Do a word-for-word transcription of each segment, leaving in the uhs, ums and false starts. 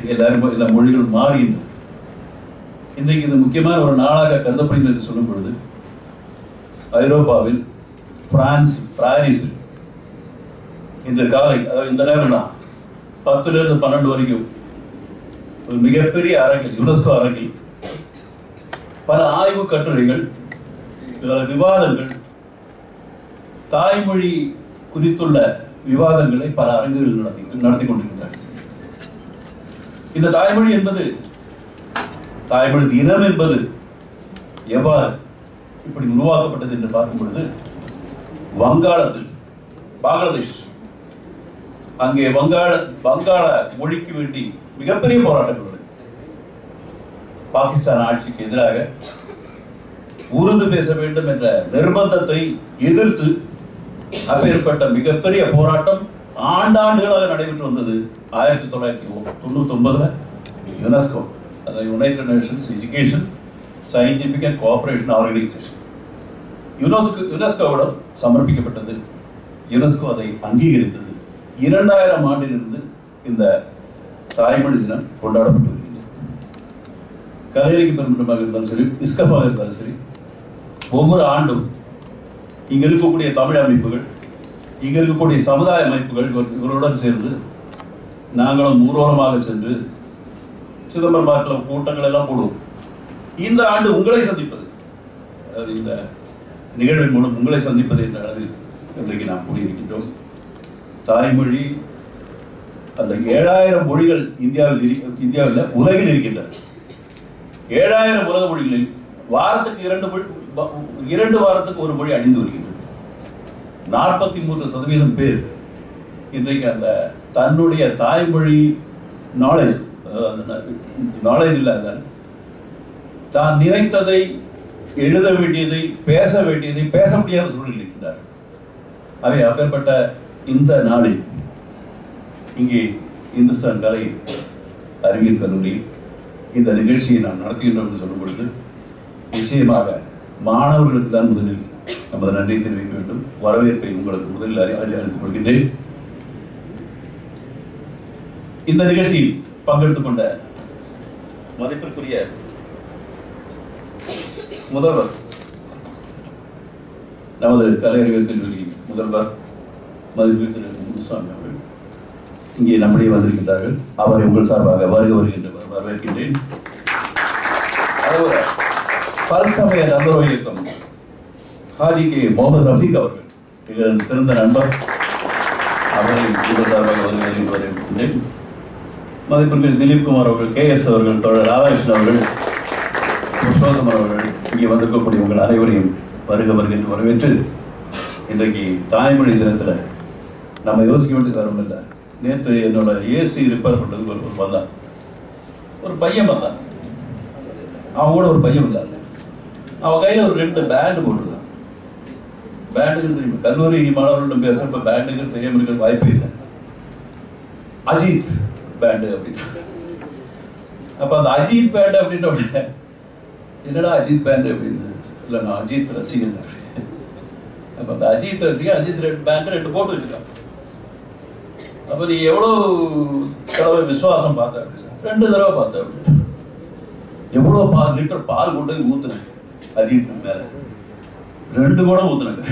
எல்லாரும் எல்லா மொழிகளும் மாறுகின்றன. இன்றைக்கு இது முக்கியமான ஒரு நாளாக கருதப்படுகிறது என்று சொல்லும் பொழுது ஐரோப்பாவில் பிரான்ஸ் பாரிஸ் இந்த காலை அதாவது இந்த நேரம் தான் பத்துல இருந்து பன்னெண்டு வரைக்கும் ஒரு மிகப்பெரிய அரங்கில் யுனெஸ்கோ அரங்கில் பல ஆய்வு கட்டுரைகள் விவாதங்கள் தாய்மொழி குறித்துள்ள விவாதங்களை பல அரங்குகள் நடத்தி நடத்தி கொண்டிருக்கிறார்கள். இந்த தாய்மொழி என்பது தாய்மொழி தினம் என்பது எவ்வாறு இப்படி உருவாக்கப்பட்டது என்று பார்க்கும் பொழுது வங்காளத்தில் பங்களாதேஷ் அங்கே வங்காள வங்காள மொழிக்கு வேண்டி மிகப்பெரிய போராட்டங்கள் பாகிஸ்தான் ஆட்சிக்கு எதிராக உருது பேச வேண்டும் என்ற நிர்பந்தத்தை எதிர்த்து அப்பேற்பட்ட மிகப்பெரிய போராட்டம் ஆண்டாண்டுகளாக நடைபெற்று வந்தது. ஆயிரத்தி தொள்ளாயிரத்தி தொண்ணூத்தி ஒன்பதுல யுனெஸ்கோ அதாவது United Nations education scientific and cooperation organisation UNESCO யுனெஸ்கோவிடம் சமர்ப்பிக்கப்பட்டது. யுனெஸ்கோ அதை அங்கீகரித்தது. இரண்டாயிரம் ஆண்டிலிருந்து இந்த தாய்மொழி தினம் கொண்டாடப்பட்டு வருகிறது. கலையிலக்கு பெருமன்றமாக இருந்தாலும் சரி, இஸ்கஃபாக இருந்தாலும் சரி, ஒவ்வொரு ஆண்டும் இங்க இருக்கக்கூடிய தமிழ் அமைப்புகள், இங்க இருக்கக்கூடிய சமுதாய அமைப்புகள் இவர்களுடன் சேர்ந்து நாங்களும் ஊர்வலமாக சென்று சிதம்பரம் பார்க்கல கூட்டங்கள் எல்லாம் போடுவோம். இந்த ஆண்டு உங்களை சந்திப்பது, அதாவது இந்த நிகழ்வின் மூலம் உங்களை சந்திப்பது என்ற அளவில் இன்றைக்கு நாம் கூடியிருக்கின்றோம். தாய்மொழி அந்த ஏழாயிரம் மொழிகள் இந்தியாவில் இந்தியாவில் உலகில் இருக்கின்றன. ஏழாயிரம் உலக மொழிகளில் வாரத்துக்கு இரண்டு மொழி இரண்டு வாரத்துக்கு ஒரு மொழி அழிந்து வருகின்றது. நாற்பத்தி மூன்று சதவீதம் பேர் இன்றைக்கு அந்த தன்னுடைய தாய்மொழி நாலேஜ் நாலேஜ் இல்லாத தான் நினைத்ததை எழுத வேண்டியதை பேச வேண்டியதை பேச முடியாத சூழலில் இருக்கின்றார். அவை அப்பேற்பட்ட இந்த நாளில் இங்கே இந்துஸ்தான் கலை அறிவியல் கல்லூரியில் இந்த நிகழ்ச்சியை நாம் நடத்துகின்றோம் என்று சொல்லும் பொழுது நிச்சயமாக மாணவர்களுக்கு தான் முதலில் நமது நன்றியை தெரிவிக்க வேண்டும். வரவேற்பை உங்களுக்கு முதலில் அறி அளித்துக் கொள்கின்றேன். இந்த நிகழ்ச்சியில் பங்கெடுத்துக் கொண்ட மதிப்பிற்குரிய முதல்வர், நமது கலை அறிவியல் கல்லூரி முதல்வர் மதிப்பிற்கு முனுசாமி அவர்கள் இங்கே நம்முடைய வந்திருக்கின்றார்கள். அவரை உங்கள் சார்பாக வருக வருகின்ற வரவேற்கின்றேன். அதுபோல பல்சமய நல்லுறவு இயக்கம் ஹாஜி கே முகமது ரஃபீக் அவர்கள் மிக சிறந்த நண்பர், அவரை உங்கள் சார்பாக வருக வரவேற்கின்றேன். மதிப்பிற்கு திலீப் குமார் அவர்கள், கே எஸ் அவர்கள், தோழர் ராதாகிருஷ்ணன் அவர்கள், புருஷோத்தமன் அவர்கள் இங்கே வந்திருக்கக்கூடிய உங்கள் அனைவரையும் வருக வருகின்ற வரவேற்று இன்றைக்கு தாய்மொழி தினத்தில் நம்ம யோசிக்க வேண்டியது வரும் இல்லை. நேற்று என்னோட ஏசி ரிப்பேர் பண்ணுறதுக்கு ஒரு வந்தான், ஒரு பையன் வந்தான். அவன் கூட ஒரு பையன் வந்தான். அவன் கையில் ஒரு ரெண்டு பேண்டு போட்டிருந்தான். பேண்டுகள் தெரியும், கல்லூரி மாணவர்களிடம் பேசுகிறப்ப பேண்டுகள் தெரியாமல் இருக்கிற வாய்ப்பே இல்லை. அஜித் பேண்டு அப்படின்னு. அப்போ அந்த அஜித் பேண்டு அப்படின்ற என்னடா அஜித் பேண்டு அப்படின்னு, இல்லை நான் அஜித் ரசிகன். அப்போ அந்த அஜித் ரசிகன் அஜித் ரெண்டு பேண்டு ரெண்டு போட்டு வச்சுருக்கான். அப்போ நீ எவ்வளோ தடவை விசுவாசம் பார்த்த அப்படி, ரெண்டு தடவை பார்த்த அப்படி, எவ்வளோ பால் லிட்டர் பால் கொண்டு போய் ஊற்றுனேன் அஜித் மேலே, ரெண்டு கூட ஊற்றுனாங்க.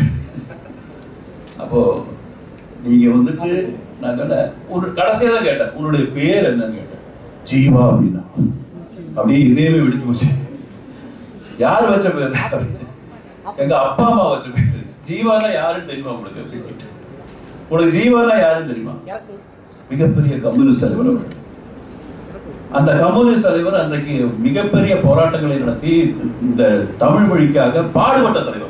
அப்போ நீங்க வந்துட்டு நான் கேட்டேன், ஒரு கடைசியாக தான் கேட்டேன், உன்னுடைய பேர் என்னன்னு கேட்டேன். ஜீவா அப்படின்னா அப்படியே இதயமே வெடிச்சு போச்சு. யார் வச்ச பேர்? எங்க அப்பா அம்மா வச்ச பேர். ஜீவானா யாருன்னு தெரியுமா உங்களுக்கு அப்படின்னு கேட்டேன். உனக்கு ஜீவானா யாருன்னு தெரியுமா? மிகப்பெரிய கம்யூனிஸ்ட் தலைவர் அவர். அந்த கம்யூனிஸ்ட் தலைவர் அன்றைக்கு மிகப்பெரிய போராட்டங்களை நடத்தி இந்த தமிழ் மொழிக்காக பாடுபட்ட தலைவர்.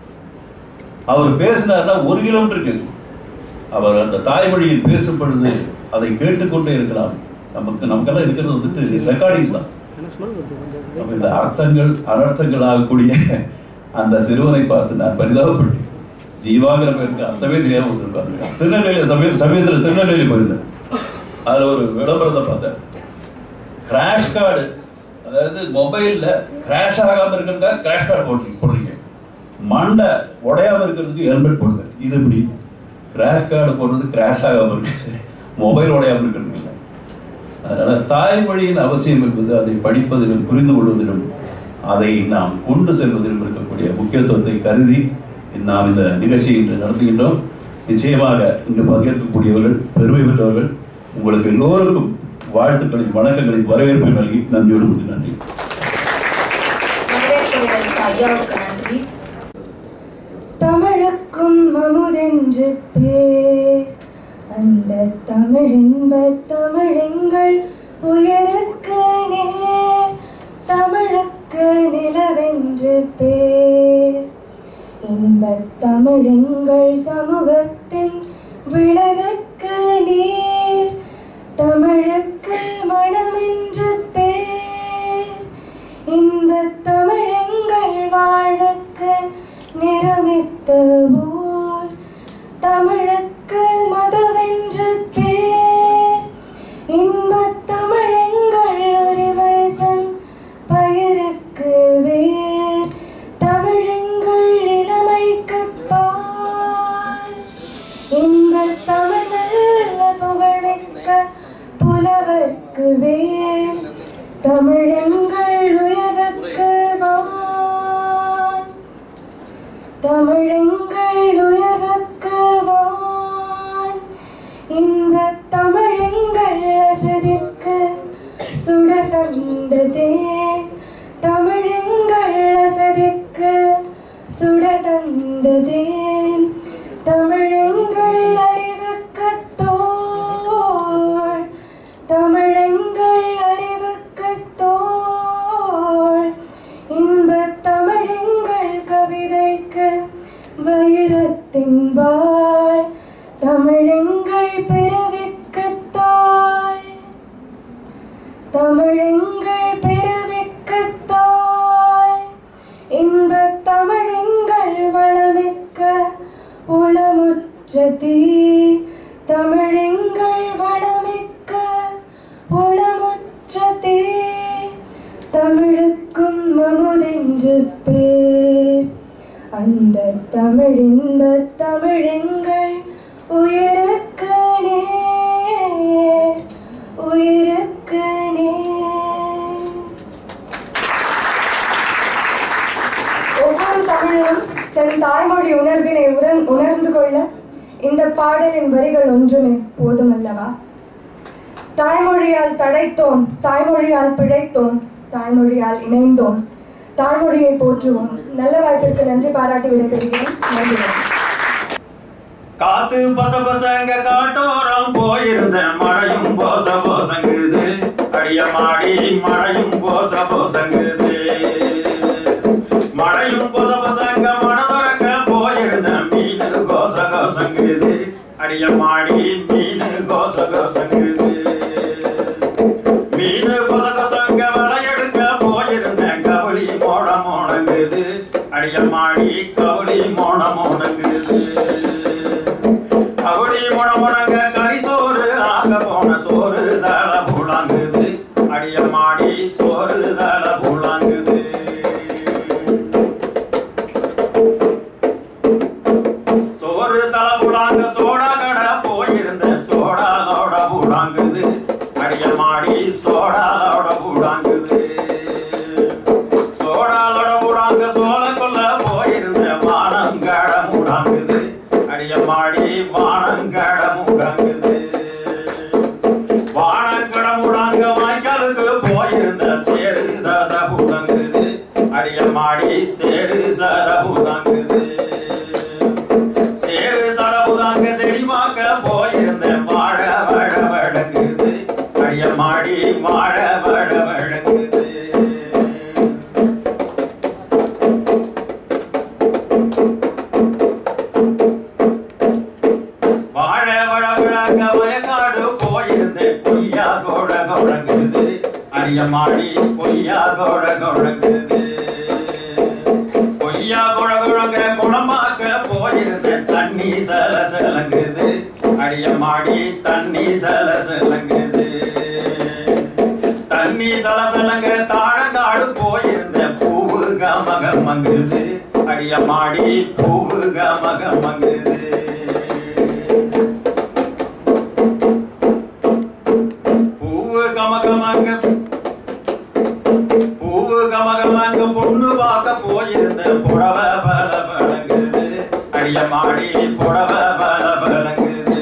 அவர் பேசினார்னா ஒரு கிலோமீட்டர் கேட்கும். அவர் அந்த தாய்மொழியில் பேசும் பொழுது அதை கேட்டுக்கொண்டே இருக்கலாம். நமக்கு நமக்கெல்லாம் இருக்கிறது வந்துட்டு ரெக்கார்டிங்ஸ் தான். இந்த அர்த்தங்கள் அனர்த்தங்கள் ஆகக்கூடிய அந்த சிறுவனை பார்த்து நான் பரிதாபப்பட்டேன். ஜீவாங்கிற பேருக்கு அர்த்தமே தெரியாம கொடுத்துருப்பாங்க. திருநெல்வேலி சமய சமயத்தில் திருநெல்வேலி போயிருந்தேன். அதில் ஒரு விளம்பரத்தை பார்த்தேன். கிராஷ் கார்டு, அதாவது மொபைலில் கிராஷ் ஆகாமல் இருக்கிறதுக்காக கிராஷ் கார்டு போட்டு போடுறீங்க, மண்டை உடையாமல் இருக்கிறதுக்கு ஹெல்மெட் போடுங்க. இது எப்படி கிராஷ் கார்டு போடுறது? கிராஷ் ஆகாமல் இருக்கு, மொபைல் உடையாமல் இருக்கிறதுக்கு இல்லை. அதனால் தாய்மொழியின் அவசியம் என்பது அதை படிப்பதிலும் புரிந்து கொள்வதிலும் அதை நாம் கொண்டு செல்வதிலும் இருக்கக்கூடிய முக்கியத்துவத்தை கருதி நாம் இந்த நிகழ்ச்சியை இன்று நடத்துகின்றோம். நிச்சயமாக இங்கு பங்கேற்கக்கூடியவர்கள் பெருமை பெற்றவர்கள். உங்களுக்கு எல்லோருக்கும் வாழ்த்துக்களின் வணக்கங்களின் வரவேற்பை நல்கி நன்றியோடு நன்றி. தமிழுக்கும் அமுதென்று பேர், அந்த தமிழின்ப தமிழெங்கள் உயருக்கு நேர். தமிழுக்கு நிலவென்று பேர், இன்பத் தமிழெங்கள் சமூகத்தின் விளைவுக்கு நீர். தமிழுக்கு மனமென்று பேர், இன்பத் தமிழெங்கள் வாழ்வுக்கு நிரமித்த ஊர். தமிழுக்கு மதுவென்று பேர், இன்பத் தமிழெங்கள் உரிமைசன் பயிருக்கு வேர். தமிழெங்கள் இளமைக்கு பால், இன்பத் தமிழ் நல்ல புகழ்மிக்க புலவர்க்கு வேர். தமிழெங்கள் உயர்வுக்கு வான், தமிழெங்கள் உயர்வுக்கு வான். இன்பத் தமிழெங்கள் அசதிக்கு சுடர் தந்ததே. தமிழெங்கள் அசதிக்கு சுடர் தந்ததே. தமிழெங்கள் அறிவுக்கு தோள், தமிழெங்கள் அறிவுக்கு தோள். இன்பத் தமிழெங்கள் கவிதைக்கு வைரத்தின் வாள். தமிழெங்கள் பிறவிக்கு தாய், தமிழெங்கள் பிறவிக்கு தாய். இன்பத் தமிழெங்கள் வளமிக்க உளமுற்ற தீ. தமிழெங்கள் வளமிக்க உளமுற்ற தீ. தமிழுக்கும் அமுதென்று பேர், அந்த தமிழின்ப தமிழெங்கள் உயிருக்கு நேர், உயிருக்கு நேர். ஒவ்வொரு தமிழரும் தன் தாய்மொழி உணர்வினை உணர் உணர்ந்து கொள்ள இந்த பாடலின் வரிகள் ஒன்றுமே போதுமல்லவா? தாய்மொழியால் தடைத்தோம், தாய்மொழியால் பிழைத்தோம், தாய்மொழியால் இணைந்தோம், தாய்மொழியை போற்றுவோம். நல்ல வாய்ப்பிற்கு நன்றி பாராட்டி விடைபெறுகிறேன். நன்றி. காத்து பச பசங்க காட்டோரம் போயிருந்த மழையும் போச போசங்குது. அடிய மாடி மழையும் போச போசங்குது. மழையும் போச பசங்க மட துறக்க போயிருந்த மீனு கோச கோசங்குது. அடிய மாடி மீனு கோச கோசங்குது. மீனு கோச கோசங்க வளையெடுக்க போயிருந்த கவுளி மோட மோனங்குது. அடிய மாடி கவுளி மோன மோனங்குது. கவுளி மோன மோனங்க கறி சோறு ஆக போன சோறு தள புழாங்குது. அடிய மாடி சோறு தள புழாங்குது. சோறு தள புழாங்க சோடா கடை போயிருந்த சோடாலோட புழாங்குது. அடிய மாடி சோடாலோட புழாங்குது. சோடாலோட புழாங்க சோழ கொள்ள போயிருந்த வானங்கட முடாங்குது. அடிய மாடி வானங்கட முடாங்குது. வானங்கட முடாங்க வாய்க்காலுக்கு போயிருந்த சேரு சத புதங்குது. அடிய மாடி சேரு சத புதங்குது. சேரு சத புதாங்க செடி பார்க்க போயிருந்த வாழ வழ வழங்குது. அடிய மாடி வாழ வழ வழங்குது. வாழ வழ விழாங்க வயக்காடு போயிருந்த கொய்யா கோட கோழங்குது. அடிய மாடி கொய்யா கோட கோழங்குது. கொய்யா கோட கோழங்க குளமாக்க போயிருந்த தண்ணி சல சலங்குது. அடிய மாடி தண்ணி சல சலங்குது. தண்ணி சல சலங்க தாழங்காடு போயிருந்த பூவு கமக மங்குது. அடிய மாடி பூவு கமக மங்குது. பூவு கமகமாங்க பூவு கமகமாங்க பொண்ணு பார்க்க போயிருந்த புடவ பல பழங்குது அடிய மாடி புடவ பல பழங்குது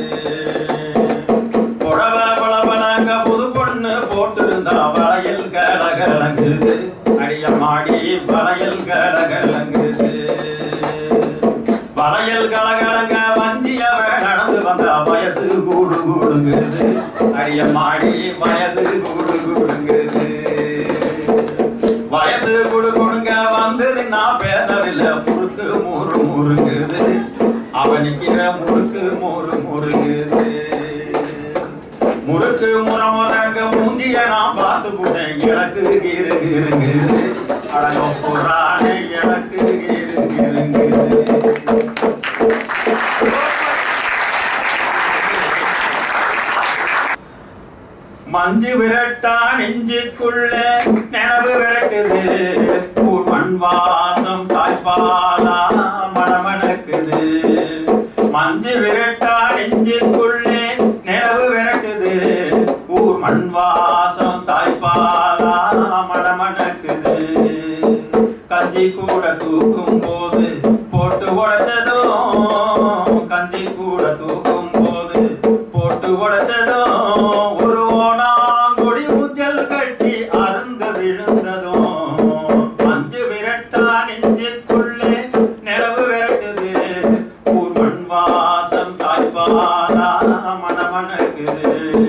புடவ பல பழங்க புது பொண்ணு போட்டிருந்தா வளையல் கலகலங்குது அடிய மாடி வளையல் கலகலங்குது வளையல் கலகலங்க வஞ்சியவ நடந்து வந்தா வயசு கூடு கூடுங்குது அடிய மாடி வயசு கூடு கூடுங்குது வயசு குடு குடுங்க வந்தது நான் பேசவில்லை முறுக்கு மூறு முறுங்குது அவனிக்கிற முறுக்கு மூறு முறுங்குது முறுக்கு முறை முறைங்க மூஞ்சிய நான் பார்த்து போட்டேன் எனக்கு கீரு கீருங்குது அழகோ புறானே எனக்கு கீரு கீருங்குது மஞ்சு விரட்டா நெஞ்சுக்குள்ள நினைவு விரட்டுது ஊர் மண் வாசம் தாய்ப்பாலா மணமணக்குது மஞ்சு விரட்டா நெஞ்சுக்குள்ளே நினைவு விரட்டுது ஊர் மண் வாசம் தாய்ப்பாலா மணமணக்குது கஞ்சி கூட தூக்கும் போது போட்டு உடைச்சதும் கஞ்சி கூட தூக்கும் போது போட்டு உடைச்சதும் ஒரு ஓனாங்கொடி முஞ்சல் கட்டி அருந்து விழுந்ததும் மஞ்சு விரட்டா நெஞ்சுக்குள்ளே நிலவு விரட்டுது ஊர் மண் வாசம் தாய்ப்பாலா மணமணக்குது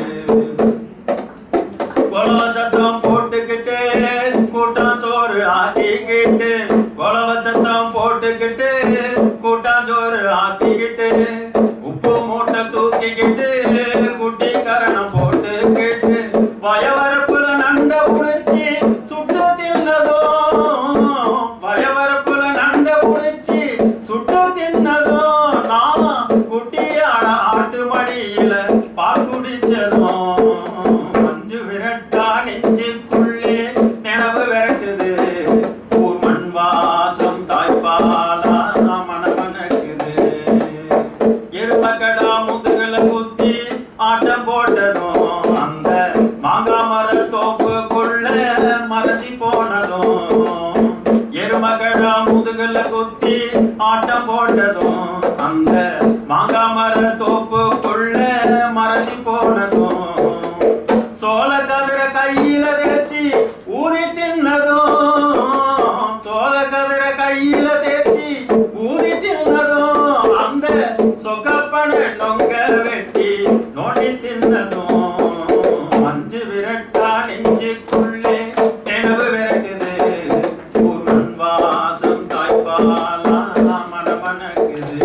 கொலவ சத்தம் போட்டுக்கிட்டு கூட்டம் சோறு ஆக்கிக்கிட்டு கொலவ சத்தம் போட்டுக்கிட்டு கூட்டம் சோறு ஆக்கிக்கிட்டு உப்பு மூட்டை தூக்கிக்கிட்டு குட்டி கரணம் போட்டுக்கிட்டு வயவரப்புல நண்ட புடிச்சி சுட்டு தின்னதோ வயவரப்புல நண்ட புடிச்சி சுட்டு தின்னதோ நான் குட்டியாட ஆட்டு மடியில பால் குடிச்சதும் மஞ்சு விரட்டா நெஞ்சுக்குள்ளே நினைவு விரட்டுது ஊர் மண் வாசம் தாய்ப்பாலா மணமணக்குது எருமக்கடா முதுகுல குத்தி ஆட்டம் போட்டதும் அந்த மாங்கா மர தோப்புக்குள்ள மறைஞ்சி போனதும் எருமக்கடா முதுகுல குத்தி ஆட்டம் போட்டதும் அந்த மாங்கா மர தோப்புக்குள்ள மறைஞ்சி போனதும் சோள கதிர கையில தேய்ச்சி ஊதி தின்னதும் சோள கதிர கையில தேய்ச்சி ஊதி தின்னதும் அந்த சொக்கப்பன நொங்க வெட்டி நோண்டி தின்னதும் மஞ்சு விரட்டா நெஞ்சுக்குள்ளே நினைவு விரட்டுது ஊர் மண் வாசம் தாய்ப்பாலா மணமணக்குது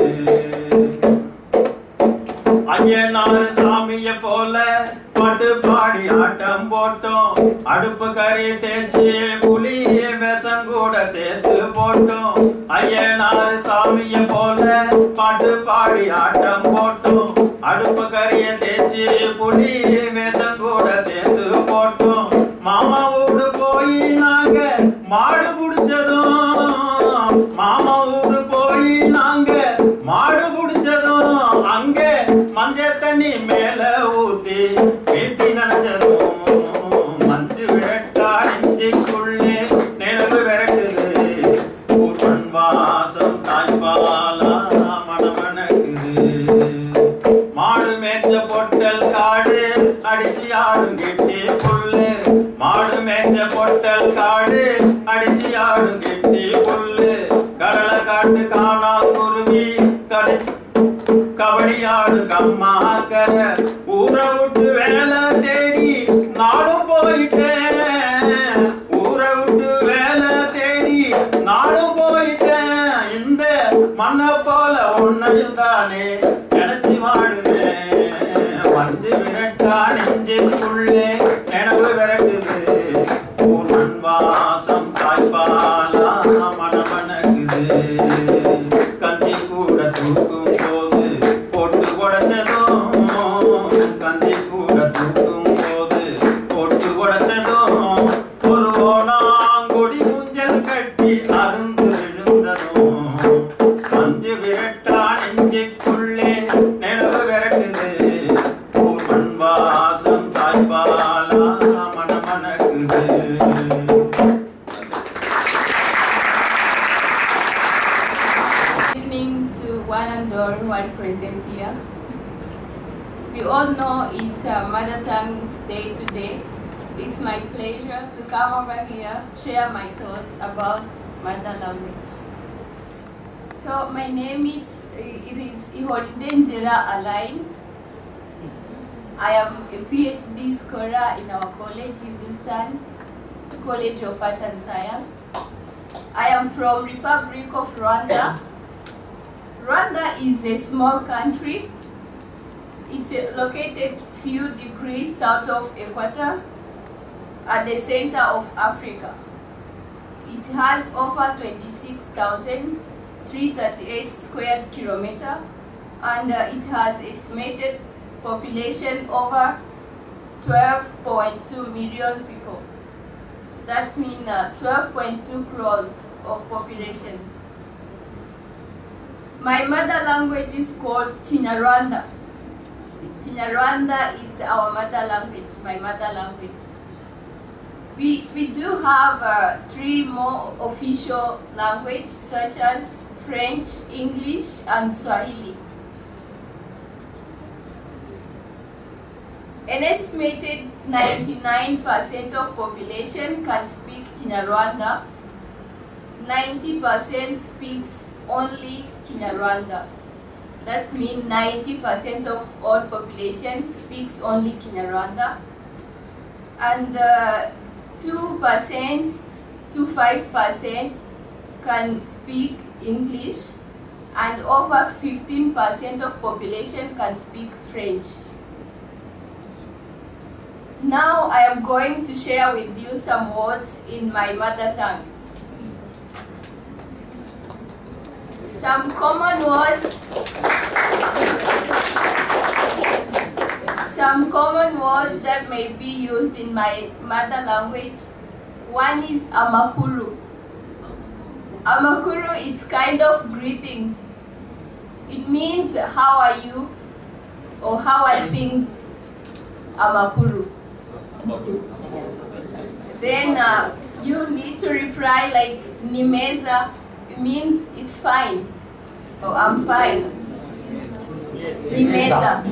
ஐயனாறு சாமிய போல பாட்டு பாடி ஆட்டம் போட்டோம் அடுப்பு கறி தேய்ச்சி புளி விஷம் கூட சேர்த்து போட்டோம் ஐயனாறு சாமிய போல பாட்டு பாடி ஆட்டம் போட்டோம் அடுப்பு கறிய தேய்ச்சி புளி விஷம் கூட சேர்த்து போட்டோம் மாமா ஊடு போய் நாங்க மாடு புடிச்சதும் மாமா ஊடு போய் நாங்க மாடு புடிச்சதும் அங்க மஞ்ச தண்ணி மேல ஊத்தி வீட்டி நனைஞ்சதும் மஞ்சு விரட்டா நெஞ்சுக்குள்ளே நினைவு விரட்டுது ஊர் மண் வாசம் தாய்ப்பாலா மணமணக்குது மாடு மேய்ச்ச பொட்டல் காடு அடிச்சு ஆடும் கெட்டி புல்லு மாடு மேய்ச்ச பொட்டல் காடு அடிச்சு ஆடும் கெட்டி புல்லு கடலை காட்டு காணா குருவி கடி கபடி ஆடு கம்மா கர It's my pleasure to come over here, share my thoughts about mother language. So my name is, it is Ihorinde Njera Alain. I am a PhD scholar in our college, Hindustan College of Arts and Science. I am from Republic of Rwanda. Rwanda is a small country. It's located few degrees south of Equator at the center of Africa. It has over twenty-six thousand three hundred thirty-eight square kilometers, and uh, it has estimated population over twelve point two million people. That means uh, twelve point two crores of population. My mother language is called Kinyarwanda. Kinyarwanda is our mother language, my mother language. We, we do have uh, three more official languages, such as French, English, and Swahili. An estimated ninety-nine percent of population can speak Kinyarwanda. ninety percent speaks only Kinyarwanda. That means ninety percent of all population speaks only Kinyarwanda. And uh, two percent to five percent can speak English, and over fifteen percent of population can speak French. Now I am going to share with you some words in my mother tongue. Some common words, some common words that may be used in my mother language. One is amakuru. Amakuru is kind of greetings. It means how are you or how are things, amakuru. Then uh, you need to reply like nimeza. It means it's fine. Oh, I'm fine. Nimeza.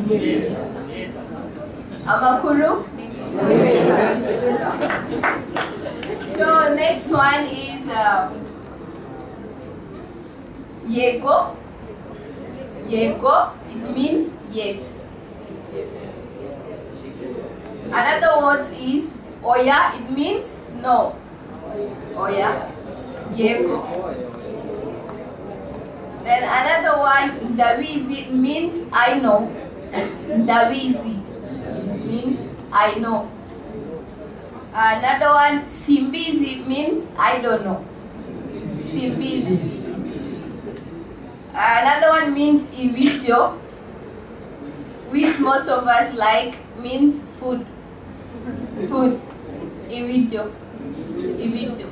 Amakuru. So next one is uh, yego. Yego. It means yes. Another word is oya. It means no. Oya. Yego. Then another one, Dawizi, means I know. Dawizi means I know. Another one, Simbizi, means I don't know. Simbizi. Another one means Iwijo, which most of us like, means food. Food. Iwijo. Iwijo.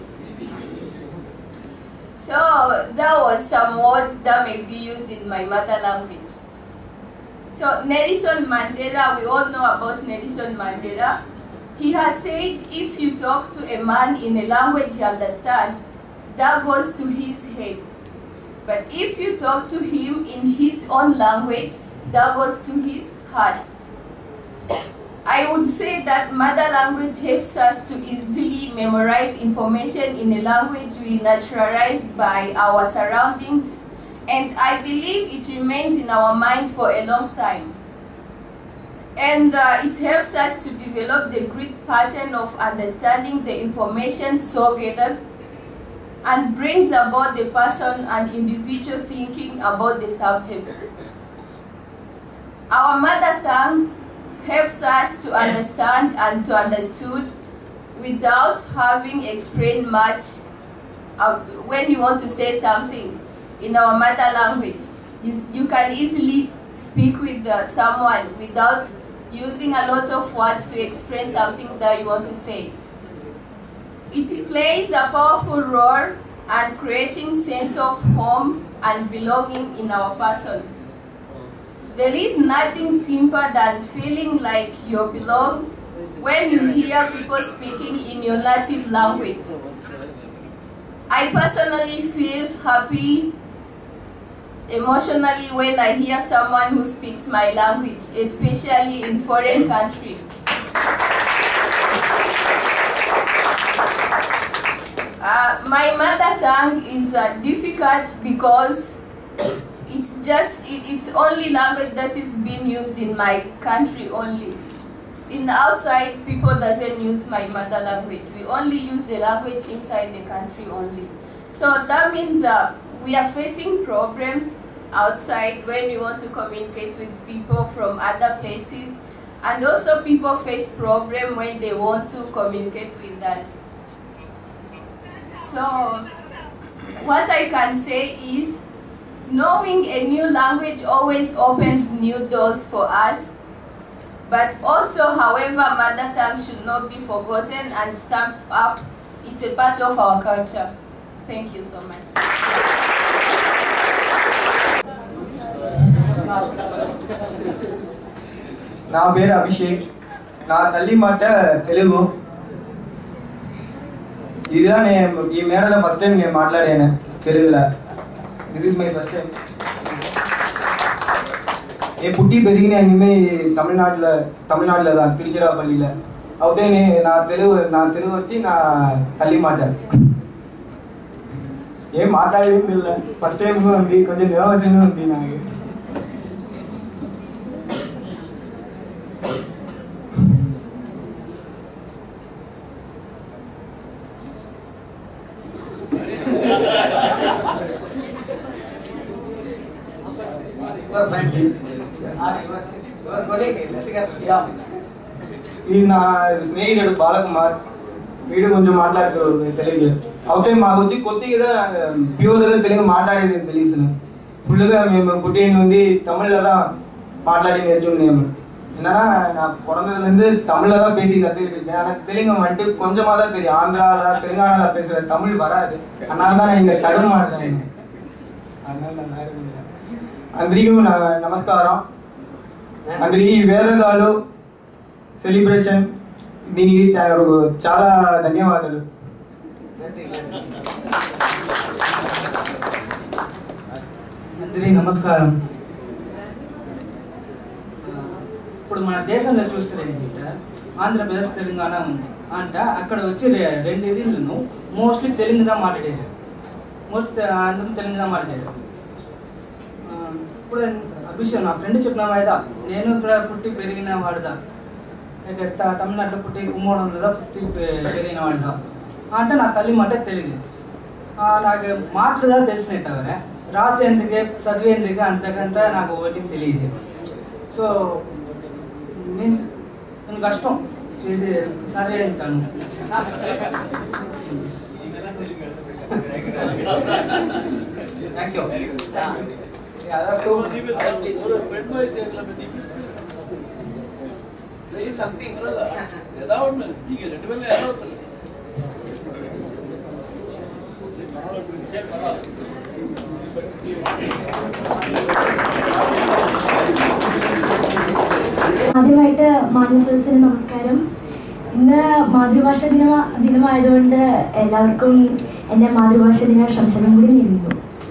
So that was some words that may be used in my mother language. So Nelson Mandela, we all know about Nelson Mandela. He has said if you talk to a man in a language he understands, that goes to his head. But if you talk to him in his own language, that goes to his heart. I would say that mother language helps us to easily memorize information in a language we naturalize by our surroundings, and I believe it remains in our mind for a long time. And uh, it helps us to develop the Greek pattern of understanding the information so gathered, and brings about the person and individual thinking about the subject. Our mother tongue helps us to understand and to understood without having explained much. Uh, when you want to say something in our mother language, you, you can easily speak with uh, someone without using a lot of words to explain something that you want to say. It plays a powerful role in creating sense of home and belonging in our person. There is nothing simpler than feeling like you belong when you hear people speaking in your native language. I personally feel happy emotionally when I hear someone who speaks my language, especially in foreign countries. uh, my mother tongue is uh, difficult because it's just it, it's only language that is being used in my country only. In the outside, people doesn't use my mother language. We only use the language inside the country only. So that means uh, we are facing problems outside when you want to communicate with people from other places, and also people face problem when they want to communicate with us. So what I can say is, knowing a new language always opens new doors for us, but also, however, mother tongue should not be forgotten and stamped up. It's a part of our culture. Thank you so much. నా పేరు అభిషేక్. నా తల్లి మాట తెలుగు. ఇదిగా నేను ఈ మేడలో first time నేను మాట్లాడాను తెలుగులో. This is my first time. నేను పుట్టి పెరిగిన అన్నీ తమిళనాడులో తమిళనాడులో தான் తిరుచిరాపల్లిలో. అయితే నేను నా తెలుగు నా తెలుగు వచ్చి నా తల్లి మాట. ఏం మాట్లాడేది తెలియదు. ఫస్ట్ టైం ఉంది, కొంచెం నర్వస్గా ఉంది నాకు. వీడు నా స్నేహితుడు బాలకుమార్. వీడు కొంచెం మాట్లాడుతారు తెలుగు. అవుతే మాకు వచ్చి కొద్దిగా ప్యూర్గా తెలుగు మాట్లాడేది తెలియదు. ఫుల్గా మేము పుట్టి నుండి தமிழில் தான் மாట్లాடி நேர்ச்சுன்னு. என்னன்னா நான் பிறந்ததுலேருந்து தமிழில் தான் பேசி கற்றுக்கிட்டு ஆனால் தெலுங்கு வந்துட்டு கொஞ்சமாக தான் தெரியும். ஆந்திராவில் தெலுங்கானாவில் பேசுகிற தமிழ் வராது. அதனால தான் நான் இங்கே தடுமாறுறேன். அதனால நான் అందరికీ నమస్కారం. అందరికీ వేదగాలు సెలబ్రేషన్ దీనికి చాలా ధన్యవాదాలు. అందరికీ నమస్కారం. ఇప్పుడు మన దేశంలో చూస్తే ఏంటంటే ఆంధ్రప్రదేశ్ తెలంగాణ ఉంది అంటే అక్కడ వచ్చి రెండు ఇదిలను మోస్ట్లీ తెలుగుగా మాట్లాడారు. మోస్ట్ అందరూ తెలుగుగా మాట్లాడారు. ఇప్పుడు అభిషేక్ నా ఫ్రెండ్ చెప్పిన వాయిదా నేను ఇక్కడ పుట్టి పెరిగిన వాడుదా, తమిళనాడులో పుట్టి కుమ్మోడంలో పుట్టి పెరిగిన వాడుదా అంటే నా తల్లి మాట తెలుగు. నాకు మాటలుగా తెలిసినాయి తవరే రాసేందుకే చదివేందుకే అంతకంతా నాకు ఒకటి తెలియదు. సో నేను నేను కష్టం చేసి సరే అంటాను. Thank you. other two pen boys say something without me you get it well ആദ്യമായിട്ട് മാന്യസദസ്സിന് നമസ്കാരം. ഇന്ന് മാതൃഭാഷ ദിന ദിനമായതുകൊണ്ട് എല്ലാവർക്കും എൻ്റെ മാതൃഭാഷ ദിനാശംസകളും കൂടി നേരുന്നു.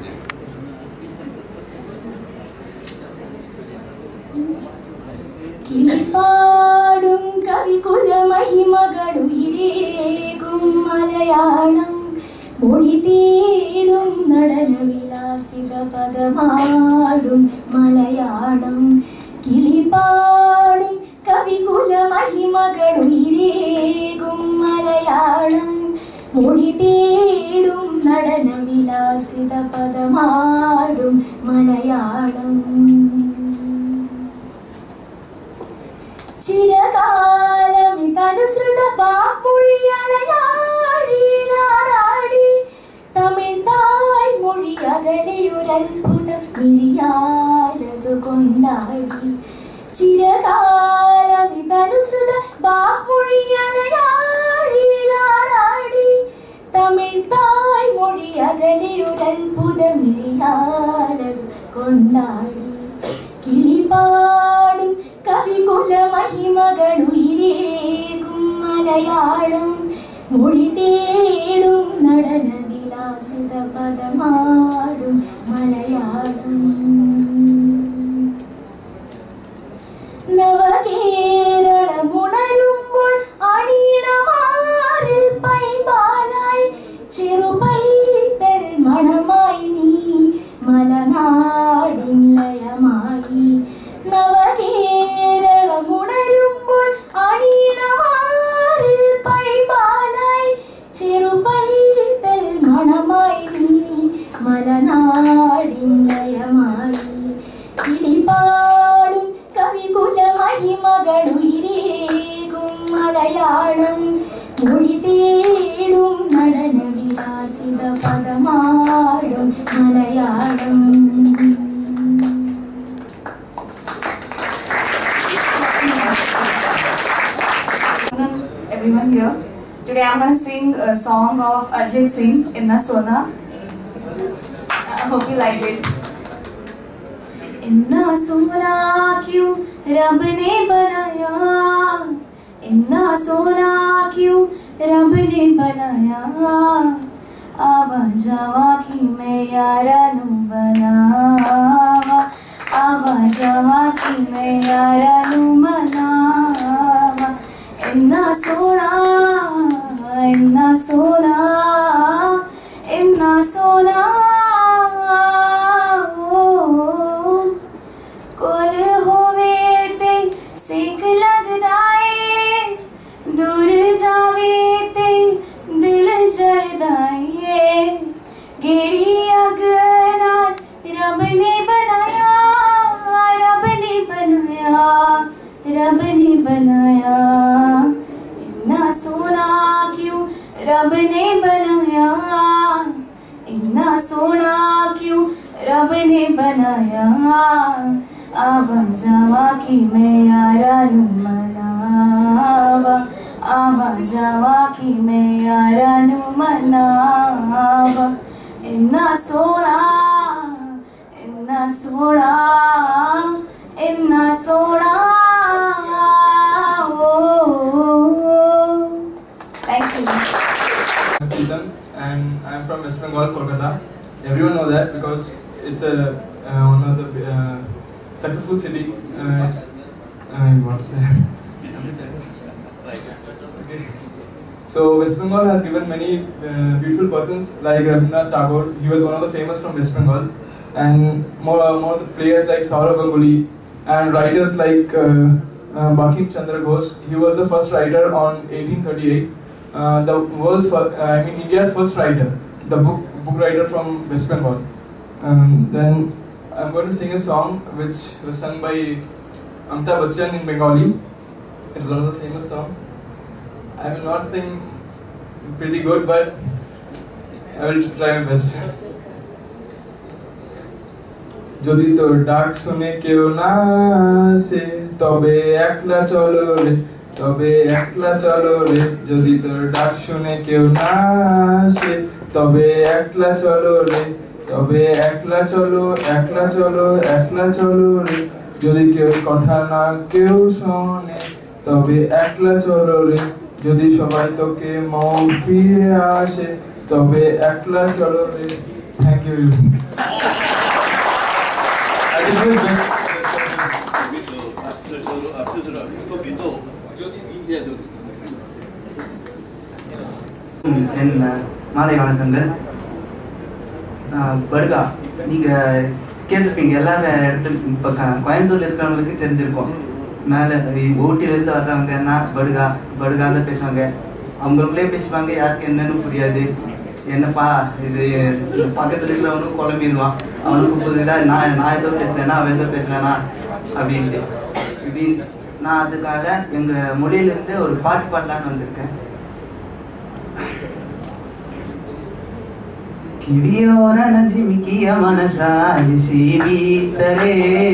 കിളിപ്പാടും കവികുല മഹിമകളുയിരേകും മലയാളം മൊഴി തേടും നടന വിലാസിത പദമാടും മലയാളം. കിളിപ്പാടും കവികുല മഹിമകളുയിരേകും മലയാളം മൊഴി തേടും നടന വിലാസിത പദമാടും മലയാളം. ചിരകാലമിതനുസൃത വാമൊഴിയലയാഴിലാറാടി തമിഴ് തായ് മൊഴി അകലെയൊരത്ഭുതം മിഴിയാലതു കൊണ്ടാടി. ചിരകാലമിതനുസൃത വാമൊഴിയലയാഴിലാറാടി തമിഴ് തായ് മൊഴി അകലെയൊരത്ഭുതം മിഴിയാലതു കൊണ്ടാടി. കിളിപാടും കവികുല മഹിമകളുയിരേകും മലയാളം മൊഴി തേടും നടന വിലാസിത പദമാടും Malayalam. നവകേരളമുണരുമ്പോൾ അണിയണമാറിൽ പൈമ്പാലായി ചെറുപ വിലാസിത പദമാടും Malayalam. Everyone here. Today I'm going to sing a song of Arjit Singh, Inna Sona. I hope you like it. इन्ना सोना क्यों रब ने बनाया, इन्ना सोना क्यों रब ने बनाया, आवा जावा की मैं यारा नू बनावा, आवा जावा की मैं यारा नू मनावा. इन्ना सोना इन्ना सोना इन्ना सोना कोल होवे ते सेक लगदाए, दूर जावे ते दिल जलदाए. गेड़ी अग नाल रब ने बनाया, रब ने बनाया, रब ने बनाया. इन्ना सोना क्यों रब ने बनाया, इन्ना सोना क्यों रब ने बनाया, आवा जावा की मैं यारा नू मनावा, आवा जावा की मैं यारा नू मनावा. इन्ना सोना इन्ना सोना इन्ना सोना. Thank you. I'm Pritam and I'm from West Bengal, Kolkata. Everyone know that because it's a uh, one of the uh, successful city. Uh, it's uh, what to say? Okay. So West Bengal has given many uh, beautiful persons like Rabindranath Tagore. He was one of the famous from West Bengal, and more more of the players like Saurav Ganguly and writers like uh, uh, Bankim Chandra Ghosh. He was the first writer on eighteen thirty-eight. Uh, the world's first, uh, I mean India's first writer, the book book writer from West Bengal. Um, then I'm going to sing a song which was sung by Amitabh Bachchan in Bengali. It's one of the famous songs. I will not sing pretty good, but I will try my best. যদি তোর ডাক শুনে কেউ না আসে তবে একলা চলো রে, তবে একলা চলো রে. যদি তোর ডাক শুনে কেউ না আসে তবে একলা চলো রে, তবে একলা চলো একলা চলো একলা চলো রে. যদি কেউ কথা না কেউ শোনে তবে একলা চলো রে. যদি সবাই তোকে মৌ ফিরে আসে তবে একলা চলো রে. Thank you. என் மாலை வணக்கங்கள். படுகா நீங்கள் கேட்டிருப்பீங்க எல்லாரும் இடத்துல. இப்போ க கோயம்புத்தூரில் இருக்கிறவங்களுக்கு தெரிஞ்சிருக்கோம். மேலே ஊட்டியிலேருந்து வர்றவங்கன்னா படுகா படுகா தான் பேசுவாங்க. அவங்களுக்குள்ளே பேசுவாங்க, யாருக்கு என்னன்னு புரியாது. என்னப்பா இது பக்கத்தில் இருக்கிறவனுக்கு குழம்பிடுவான், அவனுக்கு புரியுதா நான் நான் ஏதோ பேசுகிறேன்னா அவன் ஏதோ பேசுகிறேன்னா அப்படின்ட்டு. இப்படி நான் அதுக்காக எங்கள் மொழியிலேருந்து ஒரு பாட்டு பாடலான்னு வந்திருக்கேன். ಕಿವಿಯೋರನ ಜಿಮಿಕಿಯ ಮನಸಾಲಿಸಿ ಬೀತರೆ,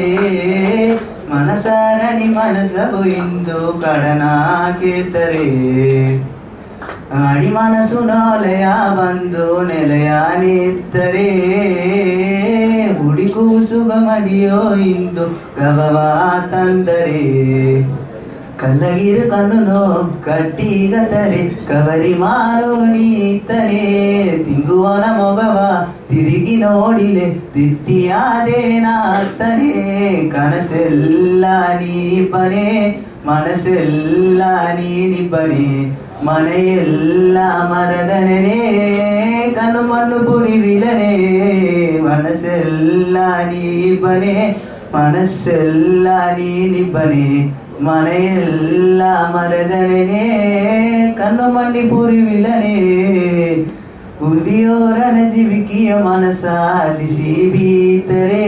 ಮನಸಾರನಿ ಮನಸವು ಇಂದು ಕಡನಾಕೇತರೆ. ಆಡಿ ಮನಸ್ಸು ನಾಲೆಯ ಬಂದು ನೆಲೆಯ ನಿತ್ತರೆ, ಹುಡಿಕು ಸುಗಮಡಿಯೋ ಇಂದು ಗಬವ ತಂದರೆ. ಕಲ್ಲಗಿರು ಕಣ್ಣುನೋ ಕಟ್ಟಿಗತರೆ, ಕವರಿ ಮಾರು ನೀತನೆ. ತಿಂಗುವನ ಮೊಗವ ತಿರುಗಿ ನೋಡಿಲೆ, ತಿಟ್ಟಿಯಾದೇನಾತನೆ. ಕನಸೆಲ್ಲ ನೀಪನೆ, ಮನಸ್ಸೆಲ್ಲ ನೀನಿಪನೆ. ಮನೆಯೆಲ್ಲ ಮರದನೆ, ಕಣ್ಣು ಮಣ್ಣು ಪುರಿವಿಲನೆ. ಮನಸ್ಸೆಲ್ಲ ನೀಪನೆ, ಮನಸ್ಸೆಲ್ಲ ನೀನಿಪನೆ. ಮನೆಯೆಲ್ಲ ಮರದನೆ, ಕಣ್ಣು ಮಣ್ಣಿ ಪುರಿವಿಲನೆ. ಉದಿಯೋರನ ಜಿವಿಕಿಯ ಮನಸಾಡಿಸಿ ಬೀತರೆ,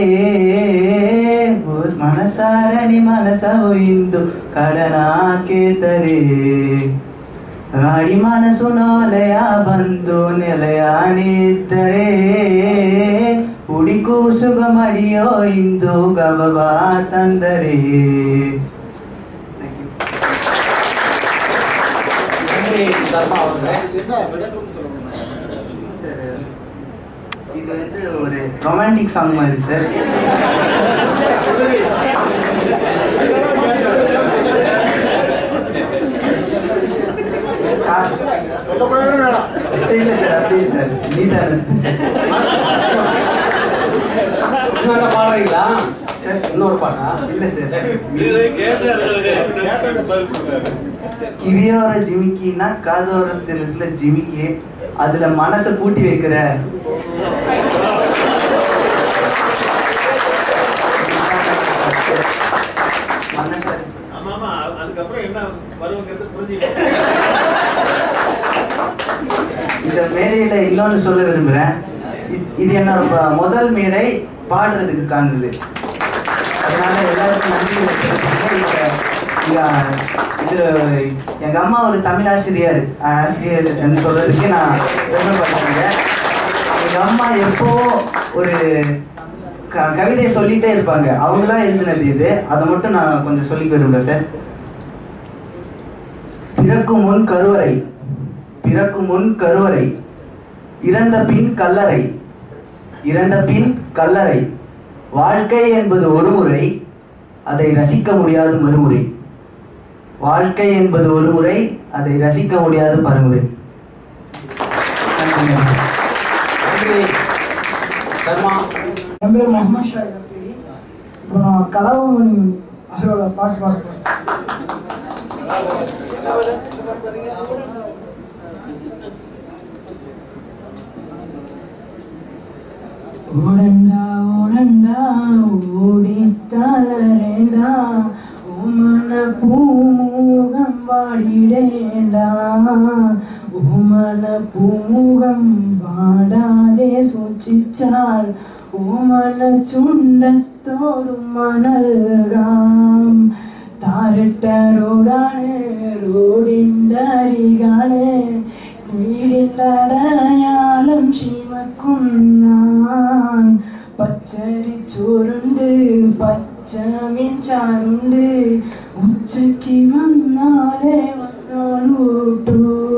ಮನಸಾರನಿ ಮನಸವು ಇಂದು ಕಡನಾಕೇತರೆ. ಗಾಡಿ ಮನಸ್ಸು ನೋಲೆಯ ಬಂದು ನೆಲೆಯಾನಿದ್ದರೆ ಹುಡಿಕು ಸುಗ ಮಡಿಯೋ ಇಂದು ಗಬಬ ತಂದರೆ. இது வந்து ஒரு ரொமான்டிக் சாங் மாதிரி சார். இல்லை சார் அப்படி சார் நீட்டாக இருக்கு சார். பாடுறீங்களா சார்? இன்னொரு பாட்டா? இல்லை சார். கிவியோர ஜிமிக்கின்னா காதோரத்தில் இருக்கிற ஜிமிக்கி, அதுல மனசை பூட்டி வைக்கிற இந்த மேடையில இன்னொன்னு சொல்ல விரும்புறேன். இது என்னோட முதல் மேடை பாடுறதுக்கு காணுது. அதனால எல்லாருக்கும் நன்றி. இது எங்க அம்மா ஒரு தமிழ் ஆசிரியர் ஆசிரியர் என்று சொல்றதுக்கு நான் பெருமைப்படுறேன். எங்க அம்மா எப்போ ஒரு க கவிதையை சொல்லிட்டே இருப்பாங்க. அவங்களா எழுதினது இது. அதை மட்டும் நான் கொஞ்சம் சொல்லி விரும்புகிறேன் சார். பிறக்கும் முன் கருவறை, பிறக்கும் முன் கருவறை, இறந்த பின் கல்லறை, இறந்த பின் கல்லறை, வாழ்க்கை என்பது ஒரு முறை, அதை ரசிக்க முடியாது மறுமுறை. வாழ்க்கை என்பது ஒரு முறை, அதை ரசிக்க முடியாது மறுமுறை. என் பேர் முகமது ஷாஹித் அப்டி. இப்போ நான் கலாபமணி அவரோட பாட்டு பாடுறேன். ஓடண்டா ஓடண்டா ஓடித்தாளரேண்டா உமன பூமுகம் வாடிடேண்டா உமன பூமுகம் வாடாதே சூச்சிச்சால் உமன சுண்டத்தோறும் மணல்காம் താരട്ട റോഡാണ് റോഡിൻ്റെ അരികാണ് വീടിൻ്റെ അടയാളം ചീമക്കുന്നാൻ പച്ചരിച്ചോറുണ്ട് പച്ചമീൻ ചാറുണ്ട് ഉച്ചയ്ക്ക് വന്നാലേ വന്നോളൂട്ടു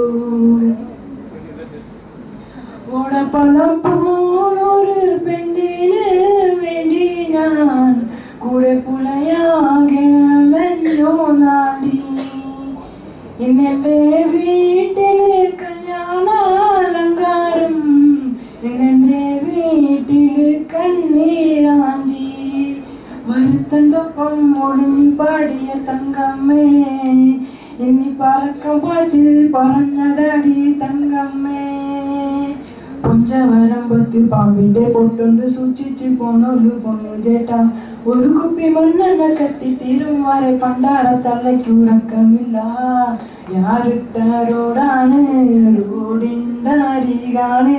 ഓടപ്പഴം പോലൊരു പെണ്ണിന് വേണ്ടി ഞാൻ കൂടെ പുലയാകെ അലഞ്ഞോ നാടി ഇന്നെൻ്റെ വീട്ടിലെ കല്യാണ അലങ്കാരം ഇന്നെൻ്റെ വീട്ടില് കണ്ണീരാണ്ടി വരുത്തണ്ടൊപ്പം ഒളിഞ്ഞി പാടിയ തങ്കമ്മേ ഇന്നി പറക്കം പാച്ചിൽ പറഞ്ഞതടി തങ്കമ്മേ പൊഞ്ചവരമ്പത്തിൽ പാമ്പിന്റെ പൊട്ടുണ്ട് സൂക്ഷിച്ച് പോണൊരു പൊണ്ണു ചേട്ടാ ഒരു കുപ്പി മണ്ണെണ്ണ കത്തി തീരും വരെ പണ്ടാര തള്ളയ്ക്കുറക്കമില്ല യാരിട്ട റോഡാണ് റോഡിൻ്റെ അരികാണ്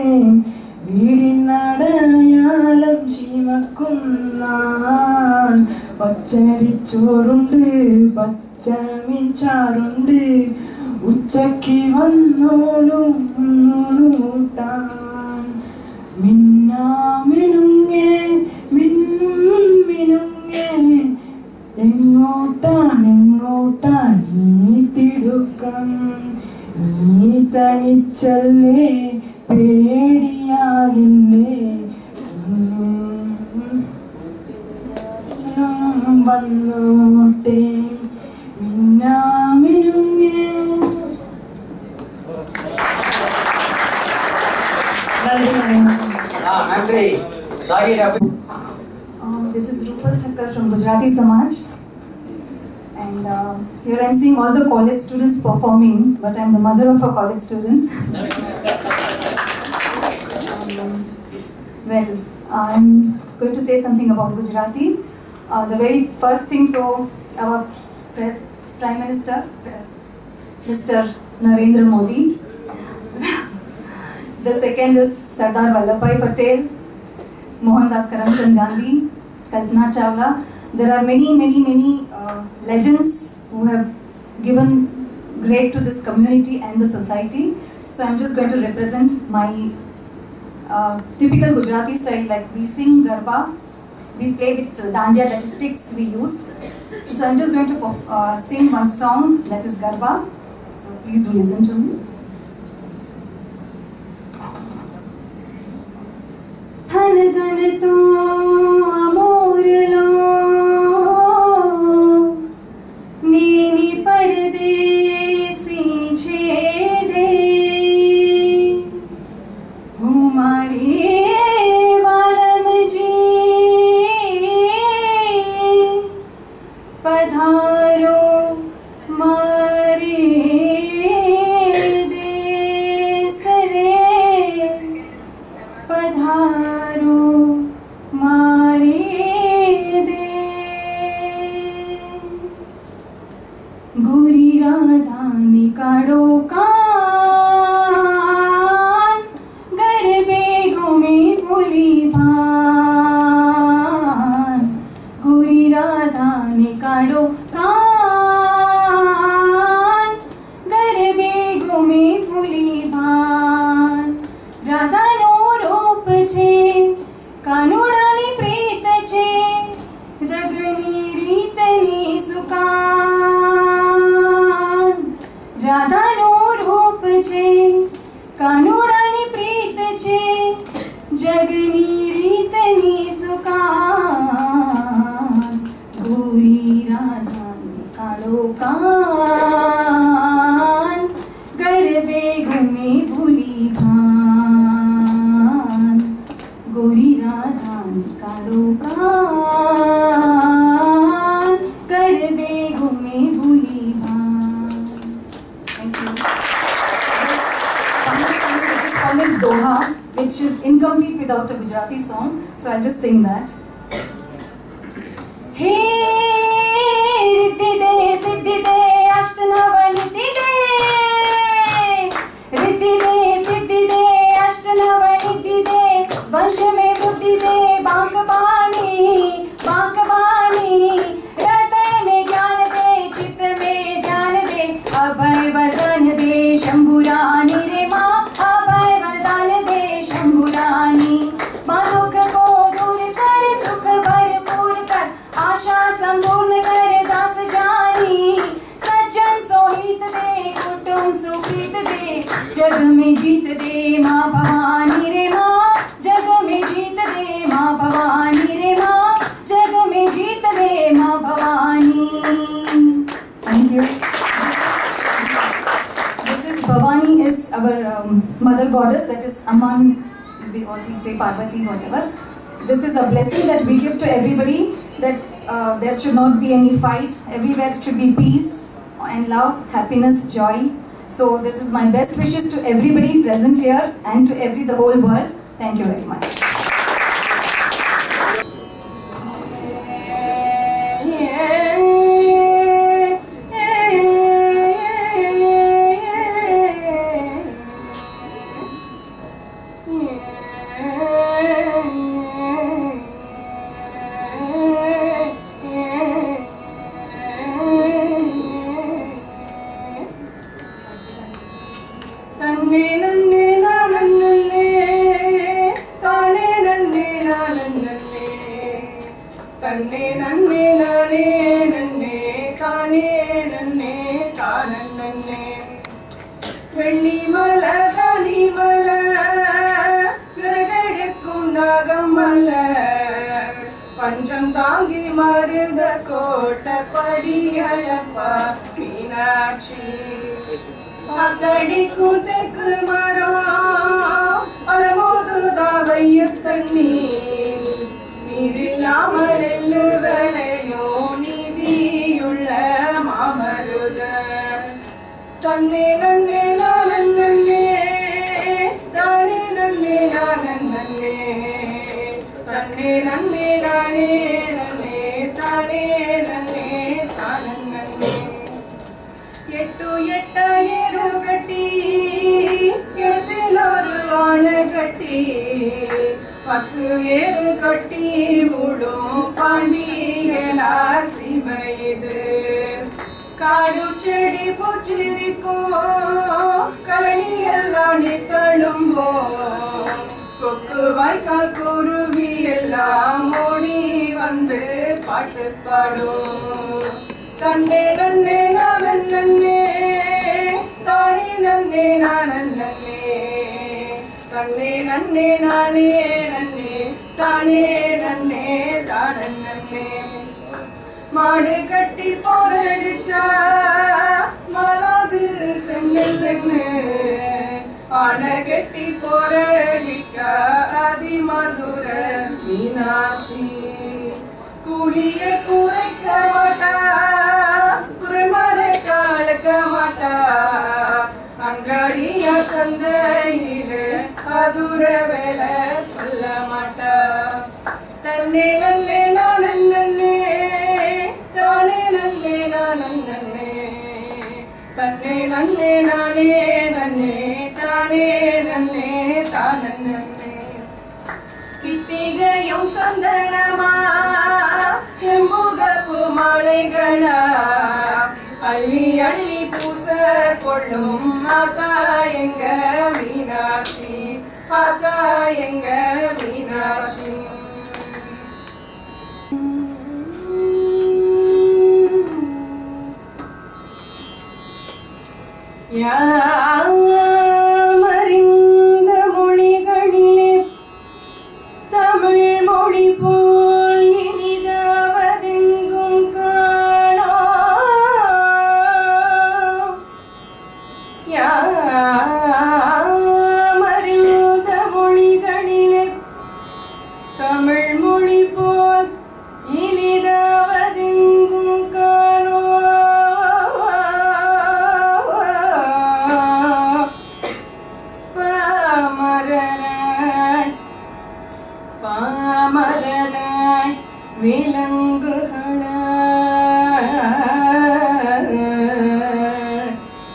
വീടിനടയാളം ചീമക്കുന്നാൻ പച്ചരിച്ചോറുണ്ട് പച്ചമീൻ ചാറുണ്ട് ഉച്ചയ്ക്ക് വന്നോളും ൂട്ടാൻ മിന്നാമിനുങ്ങേ മിന്നും മിനുങ്ങേ എങ്ങോട്ടാണ് എങ്ങോട്ടാണ് നീ തിടുക്കം നീ തനിച്ചല്ലേ പേടിയാകില്ലേ വന്നോട്ടെ മിന്നാമിനുങ്ങേ. Um, this is Rupal Thakkar from Gujarati Samaj, and uh, here I'm seeing all the college students performing, but I'm the mother of a college student. um, well, I'm going to say something about Gujarati. Uh, the very first thing to our Pre- Prime Minister, Mister Narendra Modi. The second is Sardar Vallabhbhai Patel, Mohandas Karamchand Gandhi, Kalpana Chawla. There are many, many, many uh, legends who have given great to this community and the society. So I'm just going to represent my uh, typical Gujarati style, like we sing Garba, we play with the dandiya, that is sticks we use. So I'm just going to uh, sing one song that is Garba. So please do listen to me. Than gan to amor lo neni pardesi chede humare valam ji padharo mare des re padharo mare des gori radha nikado kaan garbe gume bhuli bhaan gori radha nikado kaan garbe gume bhuli bhaan radha no roop છે કાનુડાની પ્રીત છે જગની રીતની સુકાન રાધાનો રૂપ છે કાનુડાની પ્રીત છે જગની રીતની સુકાન ગોરી રાધાને કાળો કાન ગરબે ઘૂમે ભૂલી ભાન गोरी राधा निकालो कान गरबे घूमे भूली भान. Thank you. This final song which is called as Doha, which is incomplete without a Gujarati song, so I'll just sing that. Hey riddhi de siddhi de ashtanav nidhi de riddhi de siddhi de ashtanav nidhi de वंश में बुद्धि दे बांकवानी बांकवानी हृदय में ज्ञान दे चित्त में ध्यान दे अभय वरदान दे शंभुरानी रे माँ अभय वरदान दे शंभुरानी माँ दुख को दूर कर सुख भरपूर कर आशा संपूर्ण कर दास जानी सज्जन सोहित दे कुटुंब सुखित दे जग में जीत दे माँ भवानी रे माँ जग में जीत दे माँ भवानी रे माँ जग में जीत दे माँ Bhavani. Thank you. This is Bhavani is our um, mother goddess, that is Amman, we or we say Parvati, whatever. This is a blessing that we give to everybody, that uh, there should not be any fight, everywhere it should be peace and love, happiness, joy. So this is my best wishes to everybody present here and to every the whole world. Thank you very much. पंचंतांगी मरुद कोट पड़ियप्पा मीनाक्षी अकड़ी कुतक मरो अलमोदु दावैय तन्नी நீரில்லாமல் எள்ளு விளையோ நீதியுள்ள மாமருத தன்னே நன்னே நானன் நன்னே தானே நன்னே நானன் நன்னே தன்னே நன்னே நானே நன்னே தானே நன்னே தானன் நன்னே எட்டு எட்ட ஏறு கட்டி இடத்தில் ஒரு ஆன கட்டி பத்து ஏறு கட்டி முழு பாண்டியனார் சிமைது காடு செடி பூச்சிருக்கும் கழனி எல்லாம் நீ தழும்போம் கொக்கு வாய்க்கால் குருவி எல்லாம் ஓடி வந்து பாட்டு பாடும் தன்னே நன்னே நானன் நன்னே தானே நன்னே நானன் நன்னே தன்னே நன்னே நானே நன்னே தானே நன்னே தானன் நன்னே மாடு கட்டி போரடிச்சா மலாது சென்னெல்லுன்னு ஆனை கட்டி போரடிக்க அதி மதுர மீனாட்சி கூலிய குறைக்க மாட்டா குறைமறை காலக்க மாட்டா அங்காடியா சந்தையில அதுர வேலை சொல்ல மாட்டா தன்னே நன்னே நானன் நன்னே தானே நன்னே நானன் நன்னே தன்னே நன்னே நானே நன்னே தானே நன்னே தானன் நன்னே பித்திகையும் சந்தனமா செம்புகப்பு மாலைகளா அள்ளி அள்ளி பூச கொள்ளும் ஆத்தா எங்க மீனாட்சி ஆத்தா எங்க மீனாட்சி யாமறிந்த மொழிகளிலே தமிழ் மொழி போல் இனிதாவதெங்கும் காணோ யாமறிந்த மொழிகளிலே தமிழ் மொழி போல் இனிதாவதெங்கும் காணோ பாமரராய் பாமரராய் விலங்குகளாய்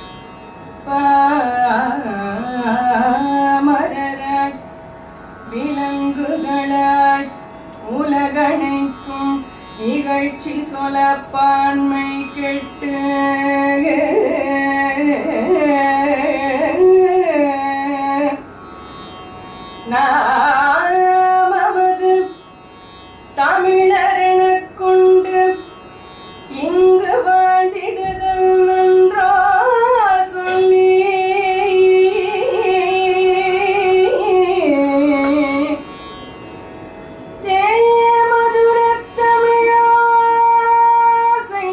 பாமரராய் விலங்குகளாய் உலகனைத்தும் இகழ்ச்சி சொலப்பான்மை கெட்டு நாமது தமிழரெனக் கொண்டு இங்கு வாழ்ந்திடுதல் நன்றோ சொல்லி தேமதுரத் தமிழோசை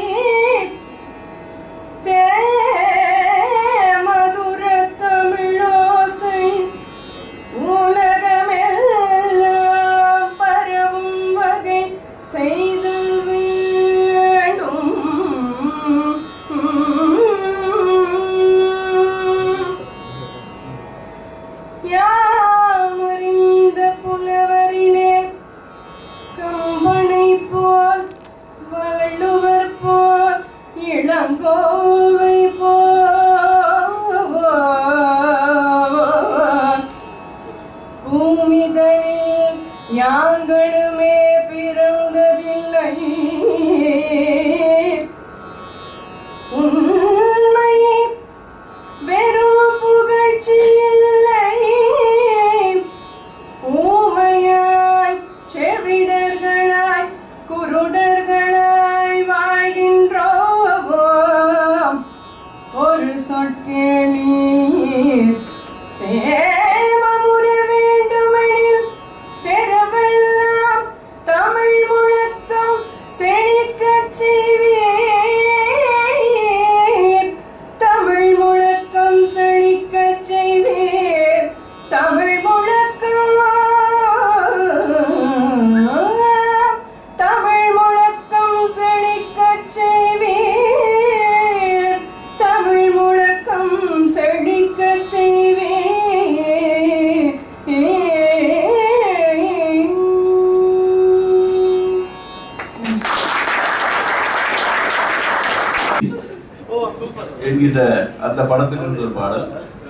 தேமதுரத் தமிழோசை உலகமெல்லாம் பரவும் வகை செய்தல் வேண்டும் யாமறிந்த புலவரிலே கம்பனை போல் வள்ளுவர் போல் இளங்கோவை போல் பூமிதனில் யாங்களுமே பிறந்ததில்லை உண்மை வெறும் புகழ்ச்சி இல்லை ஊமையாய் செவிடர்களாய் குருடர்களாய் வாழ்கின்றோம் ஒரு சொற்கேளீர் சேமமுற வேண்டுமெனில் தெருவெல்லாம் தமிழ் முழக்கம் செழிக்கச் செய்வீர் தமிழ் முழக்கம் செழிக்கச் செய்வீர் தமிழ் முழக்கம் தமிழ் முழக்கம் செழிக்கச் செய்வீர் தமிழ் முழக்கம் செழிக்கச் செய்வீர் என்கின்ற அந்த படத்தில் இருந்த ஒரு பாடல்.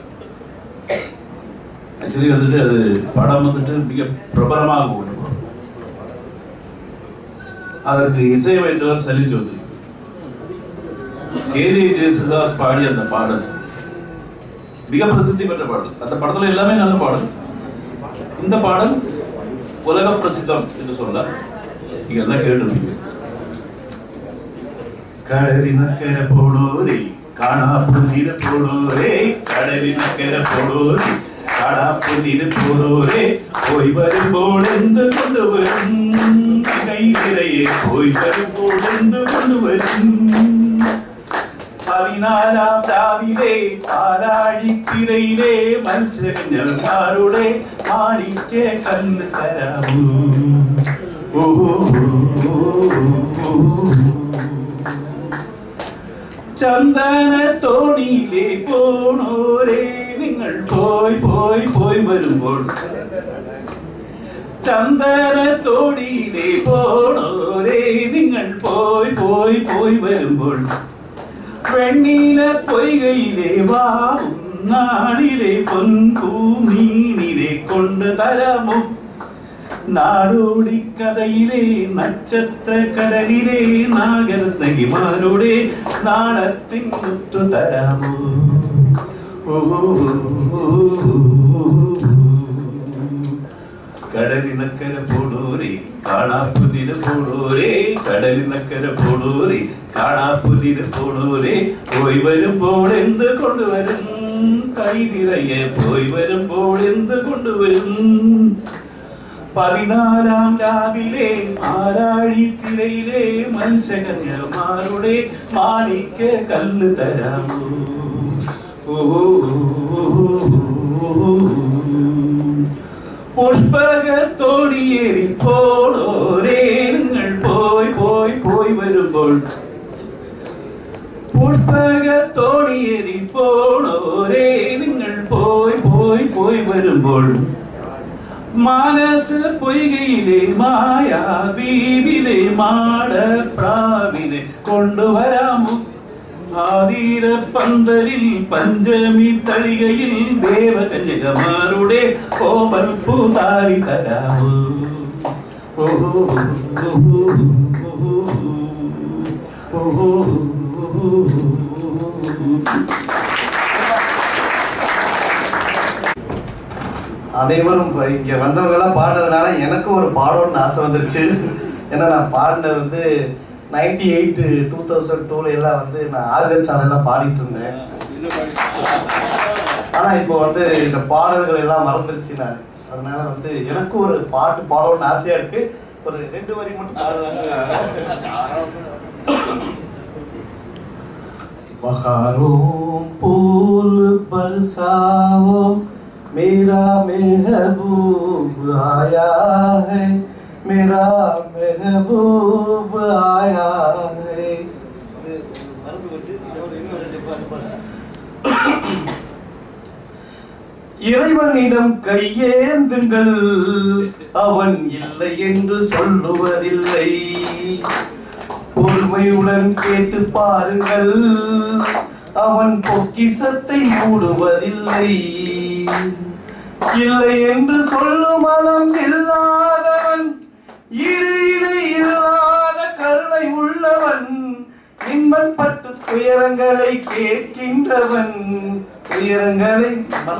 ஆக்சுவலி வந்துட்டு அது படம் வந்துட்டு மிக பிரபலமாக கொண்டு போகும். அதற்கு இசையமைத்தவர் சலீம் சௌத்ரி. கேஜே ஜேசுதாஸ் பாடிய அந்த பாடல் மிக பிரசித்தி பெற்ற பாடல். அந்த படத்துல எல்லாமே நல்ல பாடல். இந்த பாடல் உலக பிரசித்தம் என்று சொல்லலாம். நீங்க எல்லாம் கேட்டிருப்பீங்க. கடலினக்கர போனோரே காணா புண்ணிர போனோரே, கடலினக்கர போனோரே காணா புண்ணிர போனோரே, போய் வரும்போது எந்த கொண்டு வரும் கைதிரையே, போய் வரும்போது எந்த கொண்டு வரும். பதினாலாம் ராவிலே பாராழி திரையிலே மஞ்சள் மாணிக்க கண்ணு தராமோ. ஓ சந்தன தோணியிலே போனோரே നിങ്ങൾ പോയി പോയി പോയി വരുമ്പോൾ, ചന്ദന തോടിയിലെ പോണോരേ നിങ്ങൾ പോയി പോയി പോയി വരുമ്പോൾ, വെണ്ണീല പൊയ്കയിലെ വാവും നാടിലെ പൊൻപൂമീനിലെ കൊണ്ട് തരാമോ. നാടോടി കഥയിലെ നക്ഷത്ര കടലിലെ നാഗരത്തകിമാരുടെ നാളത്തിൻ മുത്തു തരാമോ. കടലിനക്കര പോണോരേ കാണാപ്പുലിന് പോണോരേ, കടലിനക്കര പോണോരേ കാണാപ്പുലിന് പോണോരേ, പോയി വരുമ്പോൾ എന്ത് കൊണ്ടുവരും കൈതിരയെ, പോയി വരുമ്പോൾ എന്ത് കൊണ്ടുവരും. പതിനാലാം രാവിലെ മാരാഴിത്തിരയിലെ മത്സ്യകന്യമാരുടെ മാണിക്ക കല്ല് തരാമോ. പുഷ്പക തോണിയേറി പോണോരേ നിങ്ങൾ പോയി പോയി പോയി വരുമ്പോൾ, പുഷ്പക തോണിയേറി പോണോരേ നിങ്ങൾ പോയി പോയി പോയി വരുമ്പോൾ, മാനസ പൊയ്കയിലെ മായാവീവിലെ മാടപ്രാവിനെ കൊണ്ടുവരാമോ. ആതിര പന്തലിൽ പഞ്ചമി തളികയിൽ ദേവകന്യകമാരുടെ കോമൽ പൂതാരി തരാമോ. ഓ அனைவரும் இங்கே வந்தவங்கெல்லாம் பாடுறதுனால எனக்கு ஒரு பாடணும்னு ஆசை வந்துருச்சு. ஏன்னா நான் பாடினது வந்து நைன்டி எயிட் டூ தௌசண்ட் டூல எல்லாம் வந்து நான் ஆர்கெஸ்ட்ராலாம் பாடிட்டு இருந்தேன். ஆனால் இப்போ வந்து இந்த பாடல்கள் எல்லாம் மறந்துருச்சு நான். அதனால வந்து எனக்கு ஒரு பாட்டு பாடணும்னு ஆசையா இருக்கு. ஒரு ரெண்டு வரி மட்டும் बहारों फूल बरसाओ मेरा महबूब आया है, मेरा महबूब आया है. இறைவனிடம் கையேந்துங்கள், அவன் இல்லை என்று சொல்லுவதில்லை. பொறுமையுடன் கேட்டு பாருங்கள், அவன் பொக்கிசத்தை மூடுவதில்லை. இல்லை என்று சொல்லும் மனம் இல்லாதவன், ஈடு இணை இல்லாத கருணை உள்ளவன், இன்பன் பட்டு துயரங்களை கேட்கின்றவன், துயரங்களை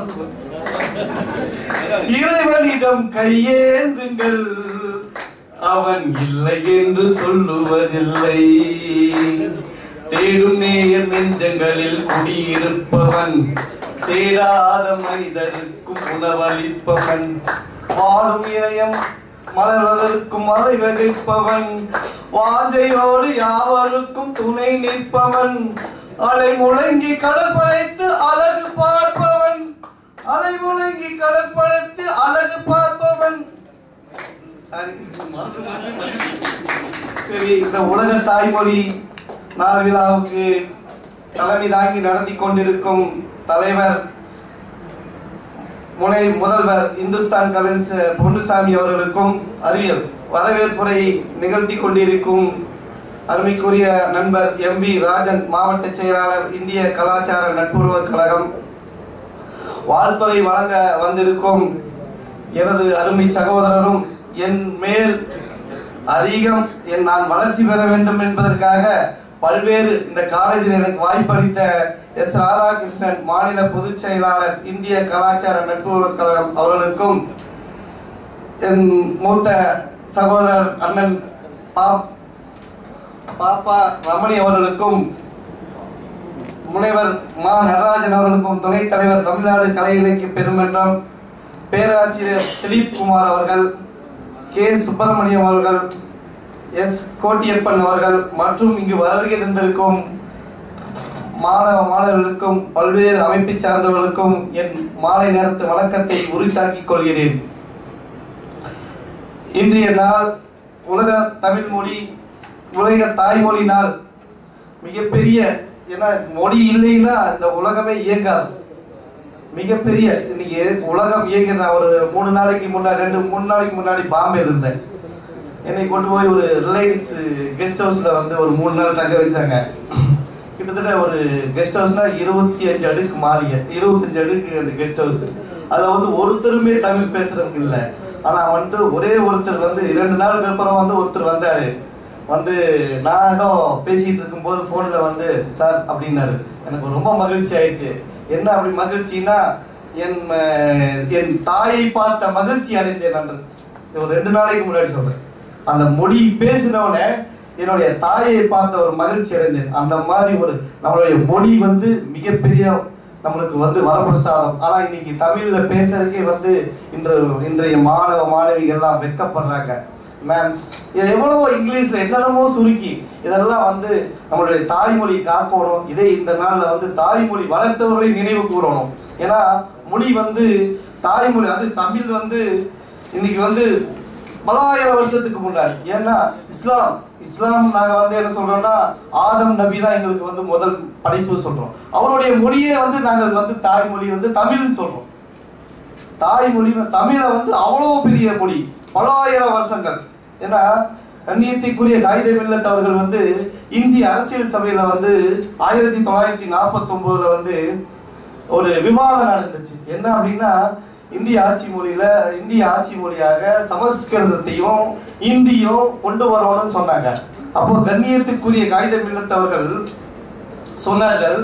இறைவனிடம் கையேந்துங்கள், அவன் இல்லை என்று சொல்லுவதில்லை. தேடும் நேயர் நெஞ்சங்களில் குடியிருப்பவன், தேடாத மனிதருக்கும் உணவளிப்பவன், வாழும் இதயம் மலர்வதற்கும் மறை வகிப்பவன், வாஞ்சையோடு யாவருக்கும் துணை நிற்பவன், அலை முழங்கி கடல் படைத்து அழகு பார்ப்பவன், அலை முழங்கி கடல் படைத்து அழகு பார்ப்பவன். சரி, இந்த உலக தாய்மொழி நாள் விழாவுக்கு தலைமை தாங்கி நடத்தி கொண்டிருக்கும் தலைவர் முனை முதல்வர் இந்துஸ்தான் கலைஞ பொன்னுசாமி அவர்களுக்கும் அறிவியல் வரவேற்புரை நிகழ்த்தி கொண்டிருக்கும் அருமைக்குரிய நண்பர் எம் வி ராஜன், மாவட்ட செயலாளர், இந்திய கலாச்சார நட்புறவு கழகம், வாழ்த்துறை வழங்க வந்திருக்கும் எனது அருமை சகோதரரும் என் மேல் அதிகம் என் நான் வளர்ச்சி பெற வேண்டும் என்பதற்காக பல்வேறு இந்த காலேஜில் எனக்கு வாய்ப்பளித்த எஸ் ராதாகிருஷ்ணன் மாநில பொதுச் செயலாளர் இந்திய கலாச்சார நட்பு கழகம் அவர்களுக்கும் என் மூத்த சகோதரர் அண்ணன் பா பாப்பா ரமணி அவர்களுக்கும் முனைவர் மா நடராஜன் அவர்களுக்கும் துணைத் தலைவர் தமிழ்நாடு கலை இலக்கிய பெருமன்றம் பேராசிரியர் திலீப் குமார் அவர்கள், கே சுப்பிரமணியம் அவர்கள், எஸ் கோட்டியப்பன் அவர்கள் மற்றும் இங்கு வருகை தந்திருக்கும் மாணவ மாணவர்களுக்கும் பல்வேறு அமைப்பை சார்ந்தவர்களுக்கும் என் மாலை நேரத்து வணக்கத்தை உரித்தாக்கிக் கொள்கிறேன். இன்றைய நாள் உலக தமிழ் மொழி உலக தாய்மொழி நாள். மிகப்பெரிய, ஏன்னா மொழி இல்லைன்னா இந்த உலகமே இயங்காது. மிகப்பெரிய இன்னைக்கு உலகம் இயங்குற. நான் ஒரு மூணு நாளைக்கு முன்னாடி ரெண்டு மூணு நாளைக்கு முன்னாடி பாம்பேல இருந்தேன். என்னை கொண்டு போய் ஒரு ரிலையன்ஸ் கெஸ்ட் ஹவுஸில் வந்து ஒரு மூணு நாள் தங்க வச்சாங்க. கிட்டத்தட்ட ஒரு கெஸ்ட் ஹவுஸ்னா இருபத்தி அஞ்சு அடுக்கு மாறிங்க, இருபத்தஞ்சு அடுக்கு அந்த கெஸ்ட் ஹவுஸ். அதில் வந்து ஒருத்தருமே தமிழ் பேசுறவங்க இல்லை. ஆனால் வந்துட்டு ஒரே ஒருத்தர் வந்து இரண்டு நாளுக்கு அப்புறம் வந்து ஒருத்தர் வந்தார். வந்து நான் ஏதோ பேசிகிட்டு இருக்கும்போது ஃபோனில் வந்து சார் அப்படின்னாரு. எனக்கு ரொம்ப மகிழ்ச்சி ஆயிடுச்சு. என்ன அப்படி மகிழ்ச்சின்னா, என் என் தாயை பார்த்த மகிழ்ச்சி அடைந்தேன் நன்று. ஒரு ரெண்டு நாளைக்கு முன்னாடி சொல்கிறேன். அந்த மொழி பேசினோடனே என்னுடைய தாயை பார்த்த ஒரு மகிழ்ச்சி அடைந்தேன். அந்த மாதிரி ஒரு நம்மளுடைய மொழி வந்து மிகப்பெரிய நம்மளுக்கு வந்து வரப்பிரசாதம். ஆனால் இன்னைக்கு தமிழில் பேசுறதுக்கே வந்து இன்று இன்றைய மாணவ மாணவிகள்லாம் வெட்கப்படுறாங்க. மேம்ஸ் எவ்வளவோ இங்கிலீஷில் என்னென்னமோ சுருக்கி இதெல்லாம் வந்து நம்மளுடைய தாய்மொழி காக்கணும். இதே இந்த நாளில் வந்து தாய்மொழி வளர்த்தவர்களை நினைவு கூறணும். ஏன்னா மொழி வந்து தாய்மொழி, அது தமிழ் வந்து இன்னைக்கு வந்து பலாயிரம் வருஷத்துக்கு முன்னாடி. ஏன்னா இஸ்லாம் இஸ்லாம் நாங்கள் வந்து என்ன சொல்றோம்னா, ஆதம் நபி தான் எங்களுக்கு வந்து முதல் படைப்பு சொல்றோம். அவருடைய மொழியே வந்து நாங்கள் வந்து தாய்மொழி வந்து தமிழ்னு சொல்றோம். தாய்மொழி தமிழை வந்து அவ்வளோ பெரிய மொழி, பலாயிரம் வருஷங்கள். ஏன்னா கண்ணியத்திற்குரிய காயிதே மில்லத் அவர்கள் வந்து இந்திய அரசியல் சபையில வந்து ஆயிரத்தி தொள்ளாயிரத்தி நாற்பத்தி ஒன்பதுல வந்து ஒரு விவாதம் நடந்துச்சு. என்ன அப்படின்னா, இந்திய ஆட்சி மொழியில இந்திய ஆட்சி மொழியாக சமஸ்கிருதத்தையும் இந்தியும் கொண்டு வரணும்னு சொன்னாங்க. அப்போ கண்ணியத்துக்குரிய காயிதே மில்லத் அவர்கள் சொன்னார்கள்.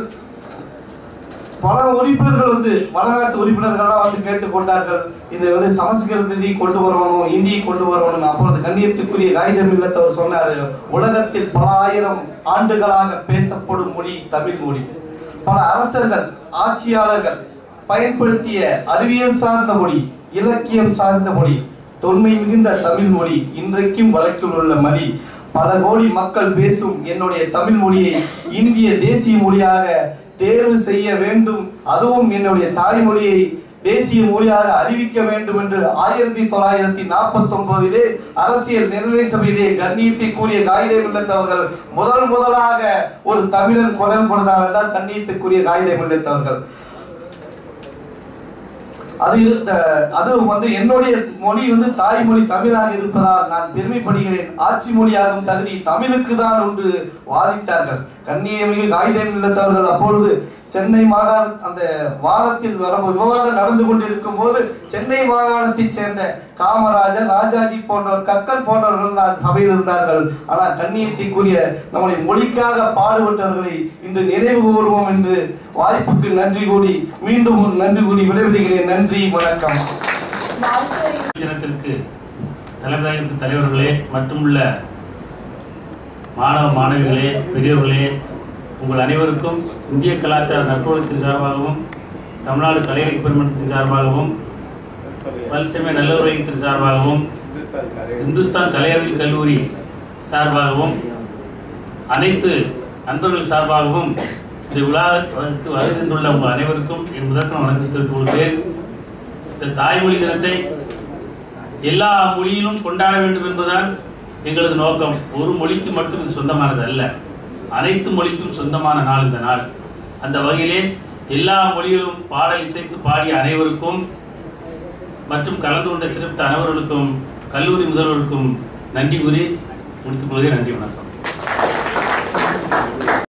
பல உறுப்பினர்கள் வந்து வடநாட்டு உறுப்பினர்கள்லாம் வந்து கேட்டுக்கொண்டார்கள், இதை வந்து சமஸ்கிருதத்தை கொண்டு வரணும், இந்தியை கொண்டு வரணும். அப்பொழுது கண்ணியத்துக்குரிய காயிதே மில்லத் அவர் சொன்னார், உலகத்தில் பல ஆயிரம் ஆண்டுகளாக பேசப்படும் மொழி தமிழ் மொழி. பல அரசர்கள் ஆட்சியாளர்கள் பயன்படுத்திய அறிவியல் சார்ந்த மொழி, இலக்கியம் சார்ந்த மொழி, தொன்மை மிகுந்த தமிழ் மொழி இன்றைக்கும் வழக்கில் உள்ள மொழி. பல கோடி மக்கள் பேசும் என்னுடைய தமிழ் மொழியை இந்திய தேசிய மொழியாக தேர்வு செய்ய வேண்டும், அதுவும் என்னுடைய தாய்மொழியை தேசிய மொழியாக அறிவிக்க வேண்டும் என்று ஆயிரத்தி தொள்ளாயிரத்தி நாற்பத்தி ஒன்பதிலே அரசியல் நிர்ணய சபையிலே கண்ணியத்திற்குரிய காயிதே மில்லத் அவர்கள் முதல் முதலாக ஒரு தமிழன் குரல் கொடுத்தார் என்றால் கண்ணியத்திற்குரிய காயிதே மில்லத் அவர்கள். அது அது வந்து என்னுடைய மொழி வந்து தாய்மொழி தமிழாக இருப்பதால் நான் பெருமைப்படுகிறேன். ஆட்சி மொழியாகும் தகுதி தமிழுக்கு தான் என்று வாதித்தார்கள் கண்ணியமிகு காயிதே மில்லத் அவர்கள். அப்பொழுது சென்னை மாகாண அந்த வாரத்தில் வரும் விவாதம் நடந்து கொண்டிருக்கும் போது சென்னை மாகாணத்தைச் சேர்ந்த காமராஜர், ராஜாஜி போன்றவர், கக்கல் போன்றவர்கள் சபையில் இருந்தார்கள். ஆனால் கண்ணியத்திற்குரிய நம்முடைய மொழிக்காக பாடுபட்டவர்களை இன்று நினைவு கூறுவோம் என்று வாய்ப்புக்கு நன்றி கூடி மீண்டும் ஒரு நன்றி கூடி விடைபெறுகிறேன். நன்றி, வணக்கம். தினத்திற்கு தலைமை தலைவர்களே மட்டுமுள்ள மாணவ மாணவிகளே, பெரியவர்களே, உங்கள் அனைவருக்கும் இந்திய கலாச்சார நற்பொழுத்தின் சார்பாகவும் தமிழ்நாடு கலை இலக்கிய பெருமன்றத்தின் சார்பாகவும் பல்சமய நல்லுறவியத்தின் சார்பாகவும் இந்துஸ்தான் கலை அறிவியல் கல்லூரி சார்பாகவும் அனைத்து நண்பர்கள் சார்பாகவும் இந்த விழாவுக்கு வருகின்றுள்ள உங்கள் அனைவருக்கும் என் முதற்கண் வணக்கம் தெரிவித்துக் கொள்கிறேன். இந்த தாய்மொழி தினத்தை எல்லா மொழியிலும் கொண்டாட வேண்டும் என்பதுதான் எங்களது நோக்கம். ஒரு மொழிக்கு மட்டும் இது சொந்தமானது அல்ல, அனைத்து மொழிக்கும் சொந்தமான நாள் இந்த நாள். அந்த வகையிலே எல்லா மொழிகளும் பாடல் இசைத்து பாடிய அனைவருக்கும் மற்றும் கலந்து கொண்ட சிறப்பு அனைவர்களுக்கும் கல்லூரி முதல்வருக்கும் நன்றி கூறி முடித்துக் கொள்கிறேன். நன்றி, வணக்கம்.